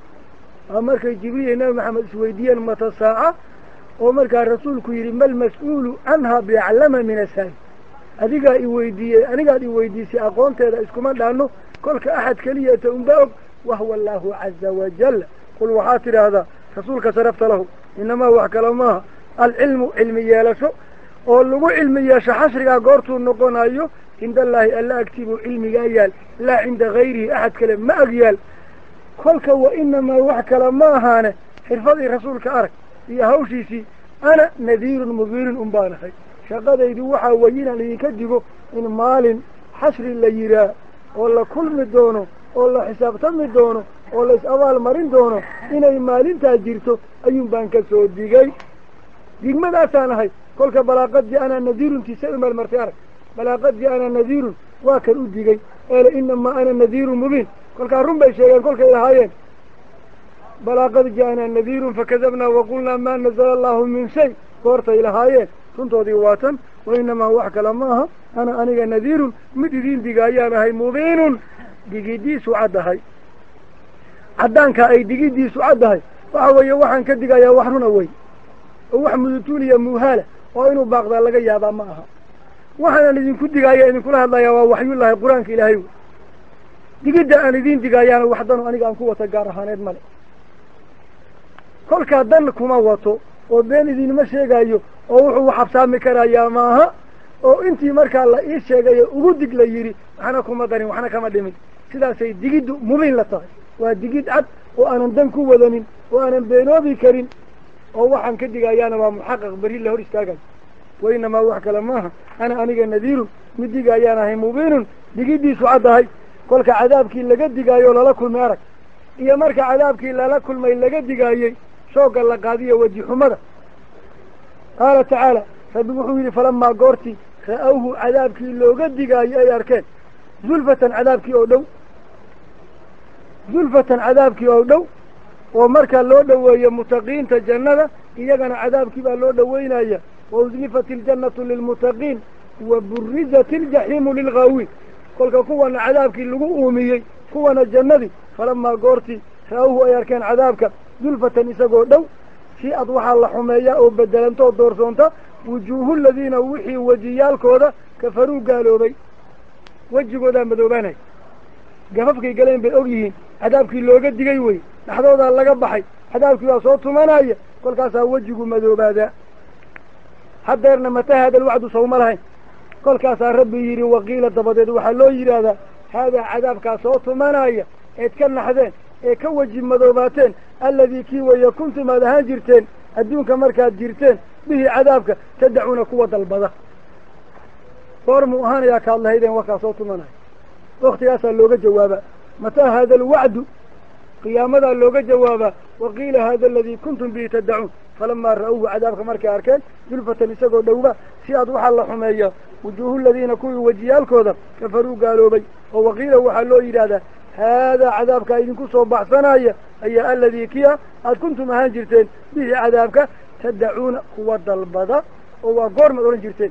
waa markay jibriil iyo nabi maxamed isweydiiyeen mata saaca oo markaa rasuulku yidhi mal mas-uulu canhaa biaclama min asaa'il adigaa iweydiiyey anigaad iweydiisay aqoonteeda iskuma dhaano kolka axad keliyata unba og wahuwa allaahu caza wajal qul waxaad tidhaahdaa rasuulka sharafta lahu inamaa wax kale maaha alcilmu cilmi yeelasho oo lagu cilmi yeesho xashrigaa goortuu noqonayo cinda allaahi alla agtibuu cilmigaa yaal laa cinda gayrihi axad kale ma ag yaal kolka wa inamaa wax kale ma ahaane xirfadii rasuulka arag iyo hawshiisii ana nadiirun mubiinun un baan ahay shaqadaydu waxaa weeye inaan idinka digo in maalin xashri la yihaa oo la kulmi doono oo la xisaabtami doono oo la is-abaal marin doono inay maalintaa jirto ayuun baan ka soo digay digmadaasaan ahay kolka balaaqadii anaa nadiirun tiisa u meelmartay arag balaaqadii anaa nadiirun waa kan u digay eele inamaa ana nadiirun mubiin kolkaa run bay sheegeen kolkay lahaayeen balaaqad ja'anaa nadiirun fakadabnaa waqulnaa maa nazala allahu min shay goortay lahaayeen runtoodii waatan wa inamaa wax kale ma aha ana aniga nadiirun mid idiin digaayaan ahay mubiinun digidiisu caddahay caddaankaa ay digidiisu caddahay waxa weeye waxaan ka digayaa wax runa wey oo wax mudutuuliya muuhaala oo inuu baaqdaa laga yaabaa ma aha waxaanan idinku digaaya idinkula hadlayaa waa waxyullaahi qur-aanka ilaahay wey digidda aan idiin digaayaana waxdanu aniga aan ku wata gaar ahaaneed male kolkaa dan kuma wato oo been idinma sheegayo oo wuxuu waxabsaami karayaa maaha oo intii markaa la ii sheegayo ugu dig la yidhi waxna kuma darin waxna kama dhimin sidaasay digiddu mubiin la tahay وادقيد عد وأنا ندنكو وذنين وأنا بينوبي كريم أو وحن كدق أيانا ومحقق بريل له استاقل وإنما وحك لماها أنا أنيق النذير مدق أيانا هي مبين دقيد دي سعادة هاي قولك عذابك إلا قد دقايا ولا لكل مارك إيا مارك عذابك إلا لكل ما إلا قد دقايا شوق اللقادية وجه حمد قال تعالى فبمحويل فلما قرتي رأوه عذابك إلا قد دقايا أي أركان زلفة عذابك أو دو زلفة عذابك أو دو ومركا اللو دوية متقين تجنة إيانا عذابك باللو دوينا إياه وأزلفت الجنة للمتقين وبرزت الجحيم للغاوين قولك كوانا عذابك اللقو أميي كوانا الجنة فلما قرتي رأوه أي أركان عذابك زلفة نساقو دو في أضوح الله حمايا أو بدلنتو دورسونتا وجوه الذين وحي وجيالكودا كفروا قالوا بي وجهوا دا مدوباني قففكي قالين بالأوجيهين عذابك اللوغة ديقيوي نحضو دا اللقا بحي عذابك يصوتوا منايا قل كاسا وجهوا مدوبادا حتى يرنا متى هذا الوعد صوم لهين قل كاسا ربي يري وقيل دبدد وحلو يري هذا هذا عذابك صوتوا منايا اتكن حدين كوجه مدوباتين الذي كي ويكنت ماذا جرتين أدونك مركات جرتين به عذابك تدعون قوة البضة طورموا هانا يا كالله إذن وكا صوت مناي وقت ياسا اللوغة جوابا متى هذا الوعد قيامة اللوغة جوابا وقيل هذا الذي كنتم به تدعون فلما رأوه عذابك مركا أركان جلفة نساقوا دوبا سياد وحا الله حمايا وجوه الذين كوي وجيالكوذا كفروا قالوا بي وقيل وحلو إرادا هذا عذابك إذنكو صوبع صنايا أي الذي كيا أد كنتم هانجرتين به عذابك تدعون قوة البضاء وقرم أورنجرتين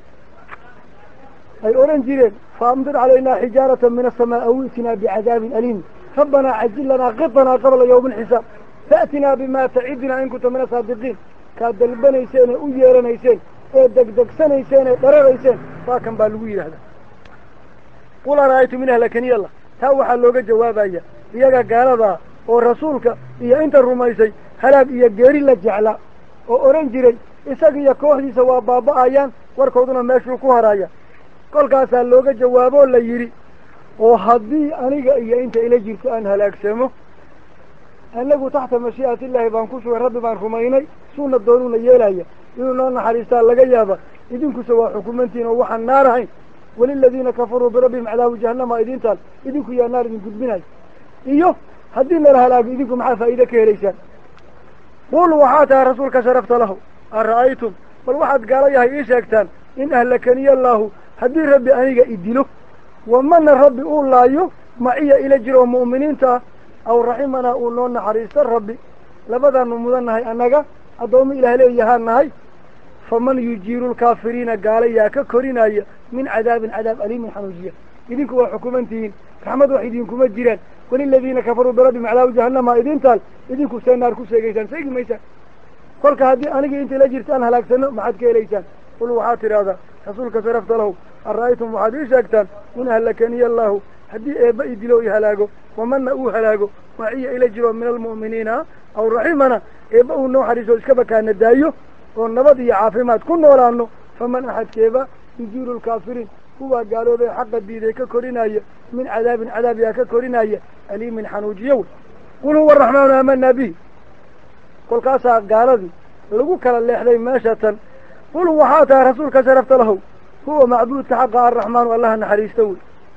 أي أورنجرين فأمدر علينا حجارة من السماء أو ائتنا بعذاب أليم ربنا عجل لنا قطنا قبل يوم الحساب فأتنا بما تعدنا إن كنت من الصادقين كاد البنيسين ويرنيسين دقدقسنيسين ضرريسين فاكن بالويل هذا قل رأيت من أهلكني الله تاوحا لوغا جوابايا iyaga gaalada oo rasuulka iyo inta rumaysay halaag iyo geeri la jeclaa oo oran jiray isaga iyo kooxdiisa waa baaba'ayaan warkooduna meeshuu ku haraya kolkaasaa looga jawaabo la yidhi oo haddii aniga iyo inta ila jirto aan halaagsamo annagu taxta mashii'ati illaahi baan ku sugay rabbi baan rumaynay suuna doonuuna yeelaya inuu noo naxariistaa laga yaaba idinkuse waa xukumantiin oo waxaan naar ahayn وللذين كفروا بربهم عذاب جهنم إذن تال إذنكم يا نار إذن قدبنا إيوه هدينا لها لاقي إذنكم حافة إذا كيليسان قولوا وحاتها رسولك شرفت له أرأيتم والواحد قال يا إيش أكتان إن أهلكني الله هدي ربي أنيق إدلو ومن الرب أقول لا يو معي إلى جروا مؤمنين تا أو رحمنا أقول لنا حريص الرب لبدا نمضنها أنك أدوم إلى هلي يهانهاي فمن يجير الكافرين قال يا ككرين من عذاب عذاب أليم حنوجية إذنكم وحكومتين كحمد وحيدينكم الجيران وللذين كفروا بربهم عذاب جهنم إذن تال إذنكم سيناركم سيجيسان سيجي ميسان قولك هذه أنا إنت لجرتان هلاك سنة ما حد كيليسان قلوا حاطر هذا رسولك صرفت له الرأيتم وحديث أكتان من هلكني الله هدي إبا إدلو إهلاقه ومن أوه هلاقه معي إلى جروا من المؤمنين أو رحمنا إبا أنه حريصه إسكبا كان الدايو والنبضي عافمات كنا ولا أنه فمن أحد كيبا يجير الكافرين هو قالوا ذي حق الدين ككورينايا من عذاب عذاب يا ككورينايا أليم من حنوجيو قل هو الرحمن آمنا به قل قاسا قال ذي لقوا كلا اللي حلي ماشة قل هو حاتها رسولك شرفت له هو معبود حق الرحمن والله نحري يستوي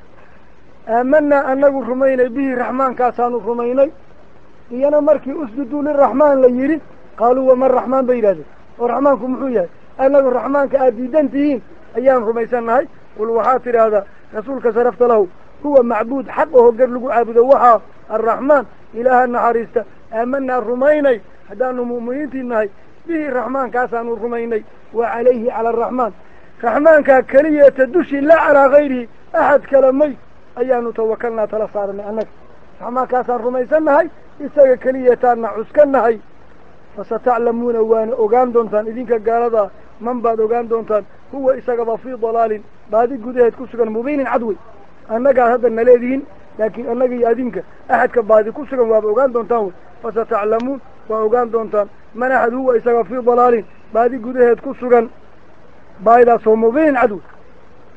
آمنا أنه رمينا به الرحمن كاسان رمينا إيانا مركي أسجدوا للرحمن ليري قالوا وما الرحمن بيراده ورحمنكم حويا أنه الرحمن كأديدنتين أيام رميسان هاي والوحاتر هذا رسولك صرفت له هو معبود حقه قر لقوا عابد وحا الرحمن إله النحاريستا آمنا الرميني هدانو مؤمنين هاي به الرحمن كاسان الرميني وعليه على الرحمن رحمن كالكلية تدوشي لا على غيره أحد كلامي أيانو توكلنا تلصارنا أنك رحمن كاسان رميسان هاي إساق كلية تانا عسكن هاي فستعلمون وان أغان دونتان إذنك قال من بعد أغان دونتان هو إساق في ضلال بعد قده كسوغا مبين عدوي أنك هذا النليذين لكن أنك يأذنك أحد كبعد كسوغا وأغان دونتان فستعلمون وأغان دونتان من أحد هو إساق في ضلال بعد قده كسوغا بعد صو مبين عدوي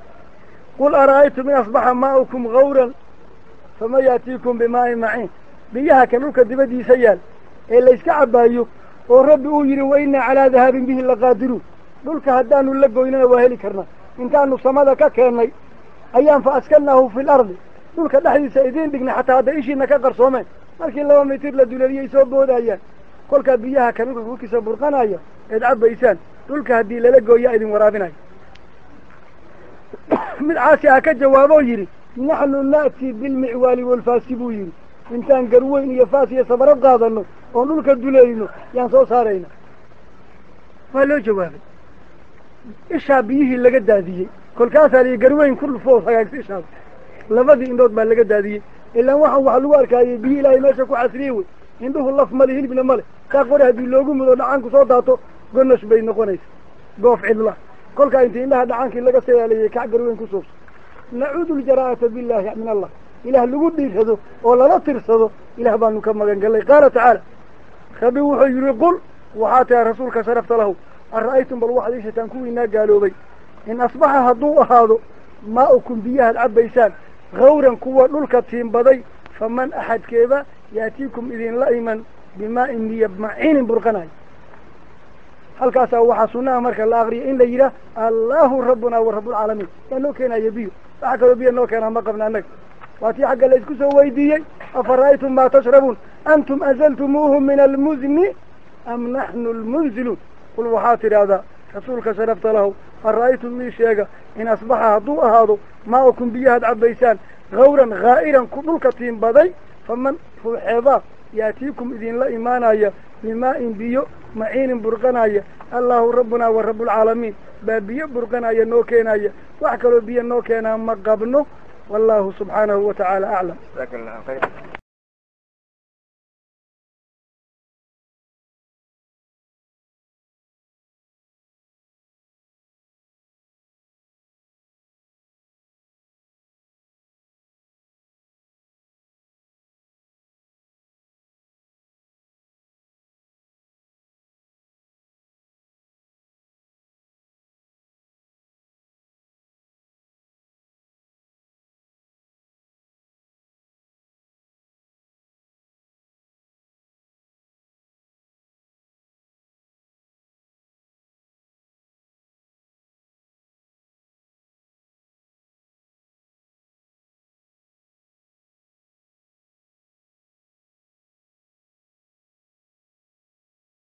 قل أرأيتم من أصبح ماؤكم غورا فما يأتيكم بماء معين biyaha kan dhulka dibadiisa yaal ee layska cabaayo oo rabbi uu yidhi wa inna calaa dahaabin bihi laqaadiruun dhulka haddaanu la goynana waa heli karnaa intaanu samada ka keennay ayaan fa askalnaahu fi lardi dhulka dhexdiisa idiin dhignay xataa hadday ishiina ka qarsoomeen markii laba mitir la duleeliyay soo boodayaan kolkaa biyaha kan dhulka kulkiisa burqanaya eed cabbaysaan dhulka haddii lala gooyaa idin waraabinayo mid caasi ah ka jawaaboo yidhi naxnu na'tii bilmicwaali walfaasi buu yidhi intaan garweyn iyo faas iyo sabaro qaadano oon dhulka duleeyno yaan soo saarayna waa loo jawaabay ishaa biyihii laga daadiyey kolkaasaa lii garweyn ku dhufoos hagaagsa ishaas labadii indhood baa laga daadiyey ilaan waxaan waxa lagu arkaayay biyi ilaahay meesha ku xasriyey wey indhuhu laf male hilibna male kaa qori haddii loogu mudo dhacaanku soo daato gonash bay noqonaysa goof cidla kolkaa intii indhaha dhacaankii laga sayaaliyey kac garweyn ku suubso nacuudu ljaraa'ata billahi min allah ilaah lagu dhiirado oo lala tirsado ilaah baanu ka magan gallay qaala tacaala rabbi wuxuu yidhi qul waxaa tahay rasuulka sharafta lahu ara'aytum bal waxaad iishataan kuwiinaa gaaloobay in asbaxa hadduu ahaado maa'ukum biyahaad cabbaysaan gawran kuwa dhulka tiimbaday faman axadkeeba yaatiikum idinla iman bimaa'in biyo maciinin burqanayo halkaasaa waxaa sunnaha marka la akriya in la yidhaah allahu rabbunaa wa rabbulcaalamiin yaa noo keenaya biyo waxa kaloo biyo noo keenaa ma qabna annaga waa tii xagga la isku soo weydiiyey afara'aytum maa tashrabuun antum anzaltumuuhu min almuzni am naxnu almunziluun qul waxaa tidhaahdaa rasuulka sharafta lahu ara'aytum ii sheega in asbaxa hadduu ahaado maa'ukum biyahaad cabbaysaan gawran haa'iran ku dhulka tiimbaday faman ruuxeebaa yaatiikum idinla imaanaya bimaa'in biyo maciinin burqanaya allahu rabbunaa wa rabbulcaalamiin baa biyo burqanaya noo keenaya wax kaloo biyo noo keenaa ma qabno والله سبحانه وتعالى أعلم.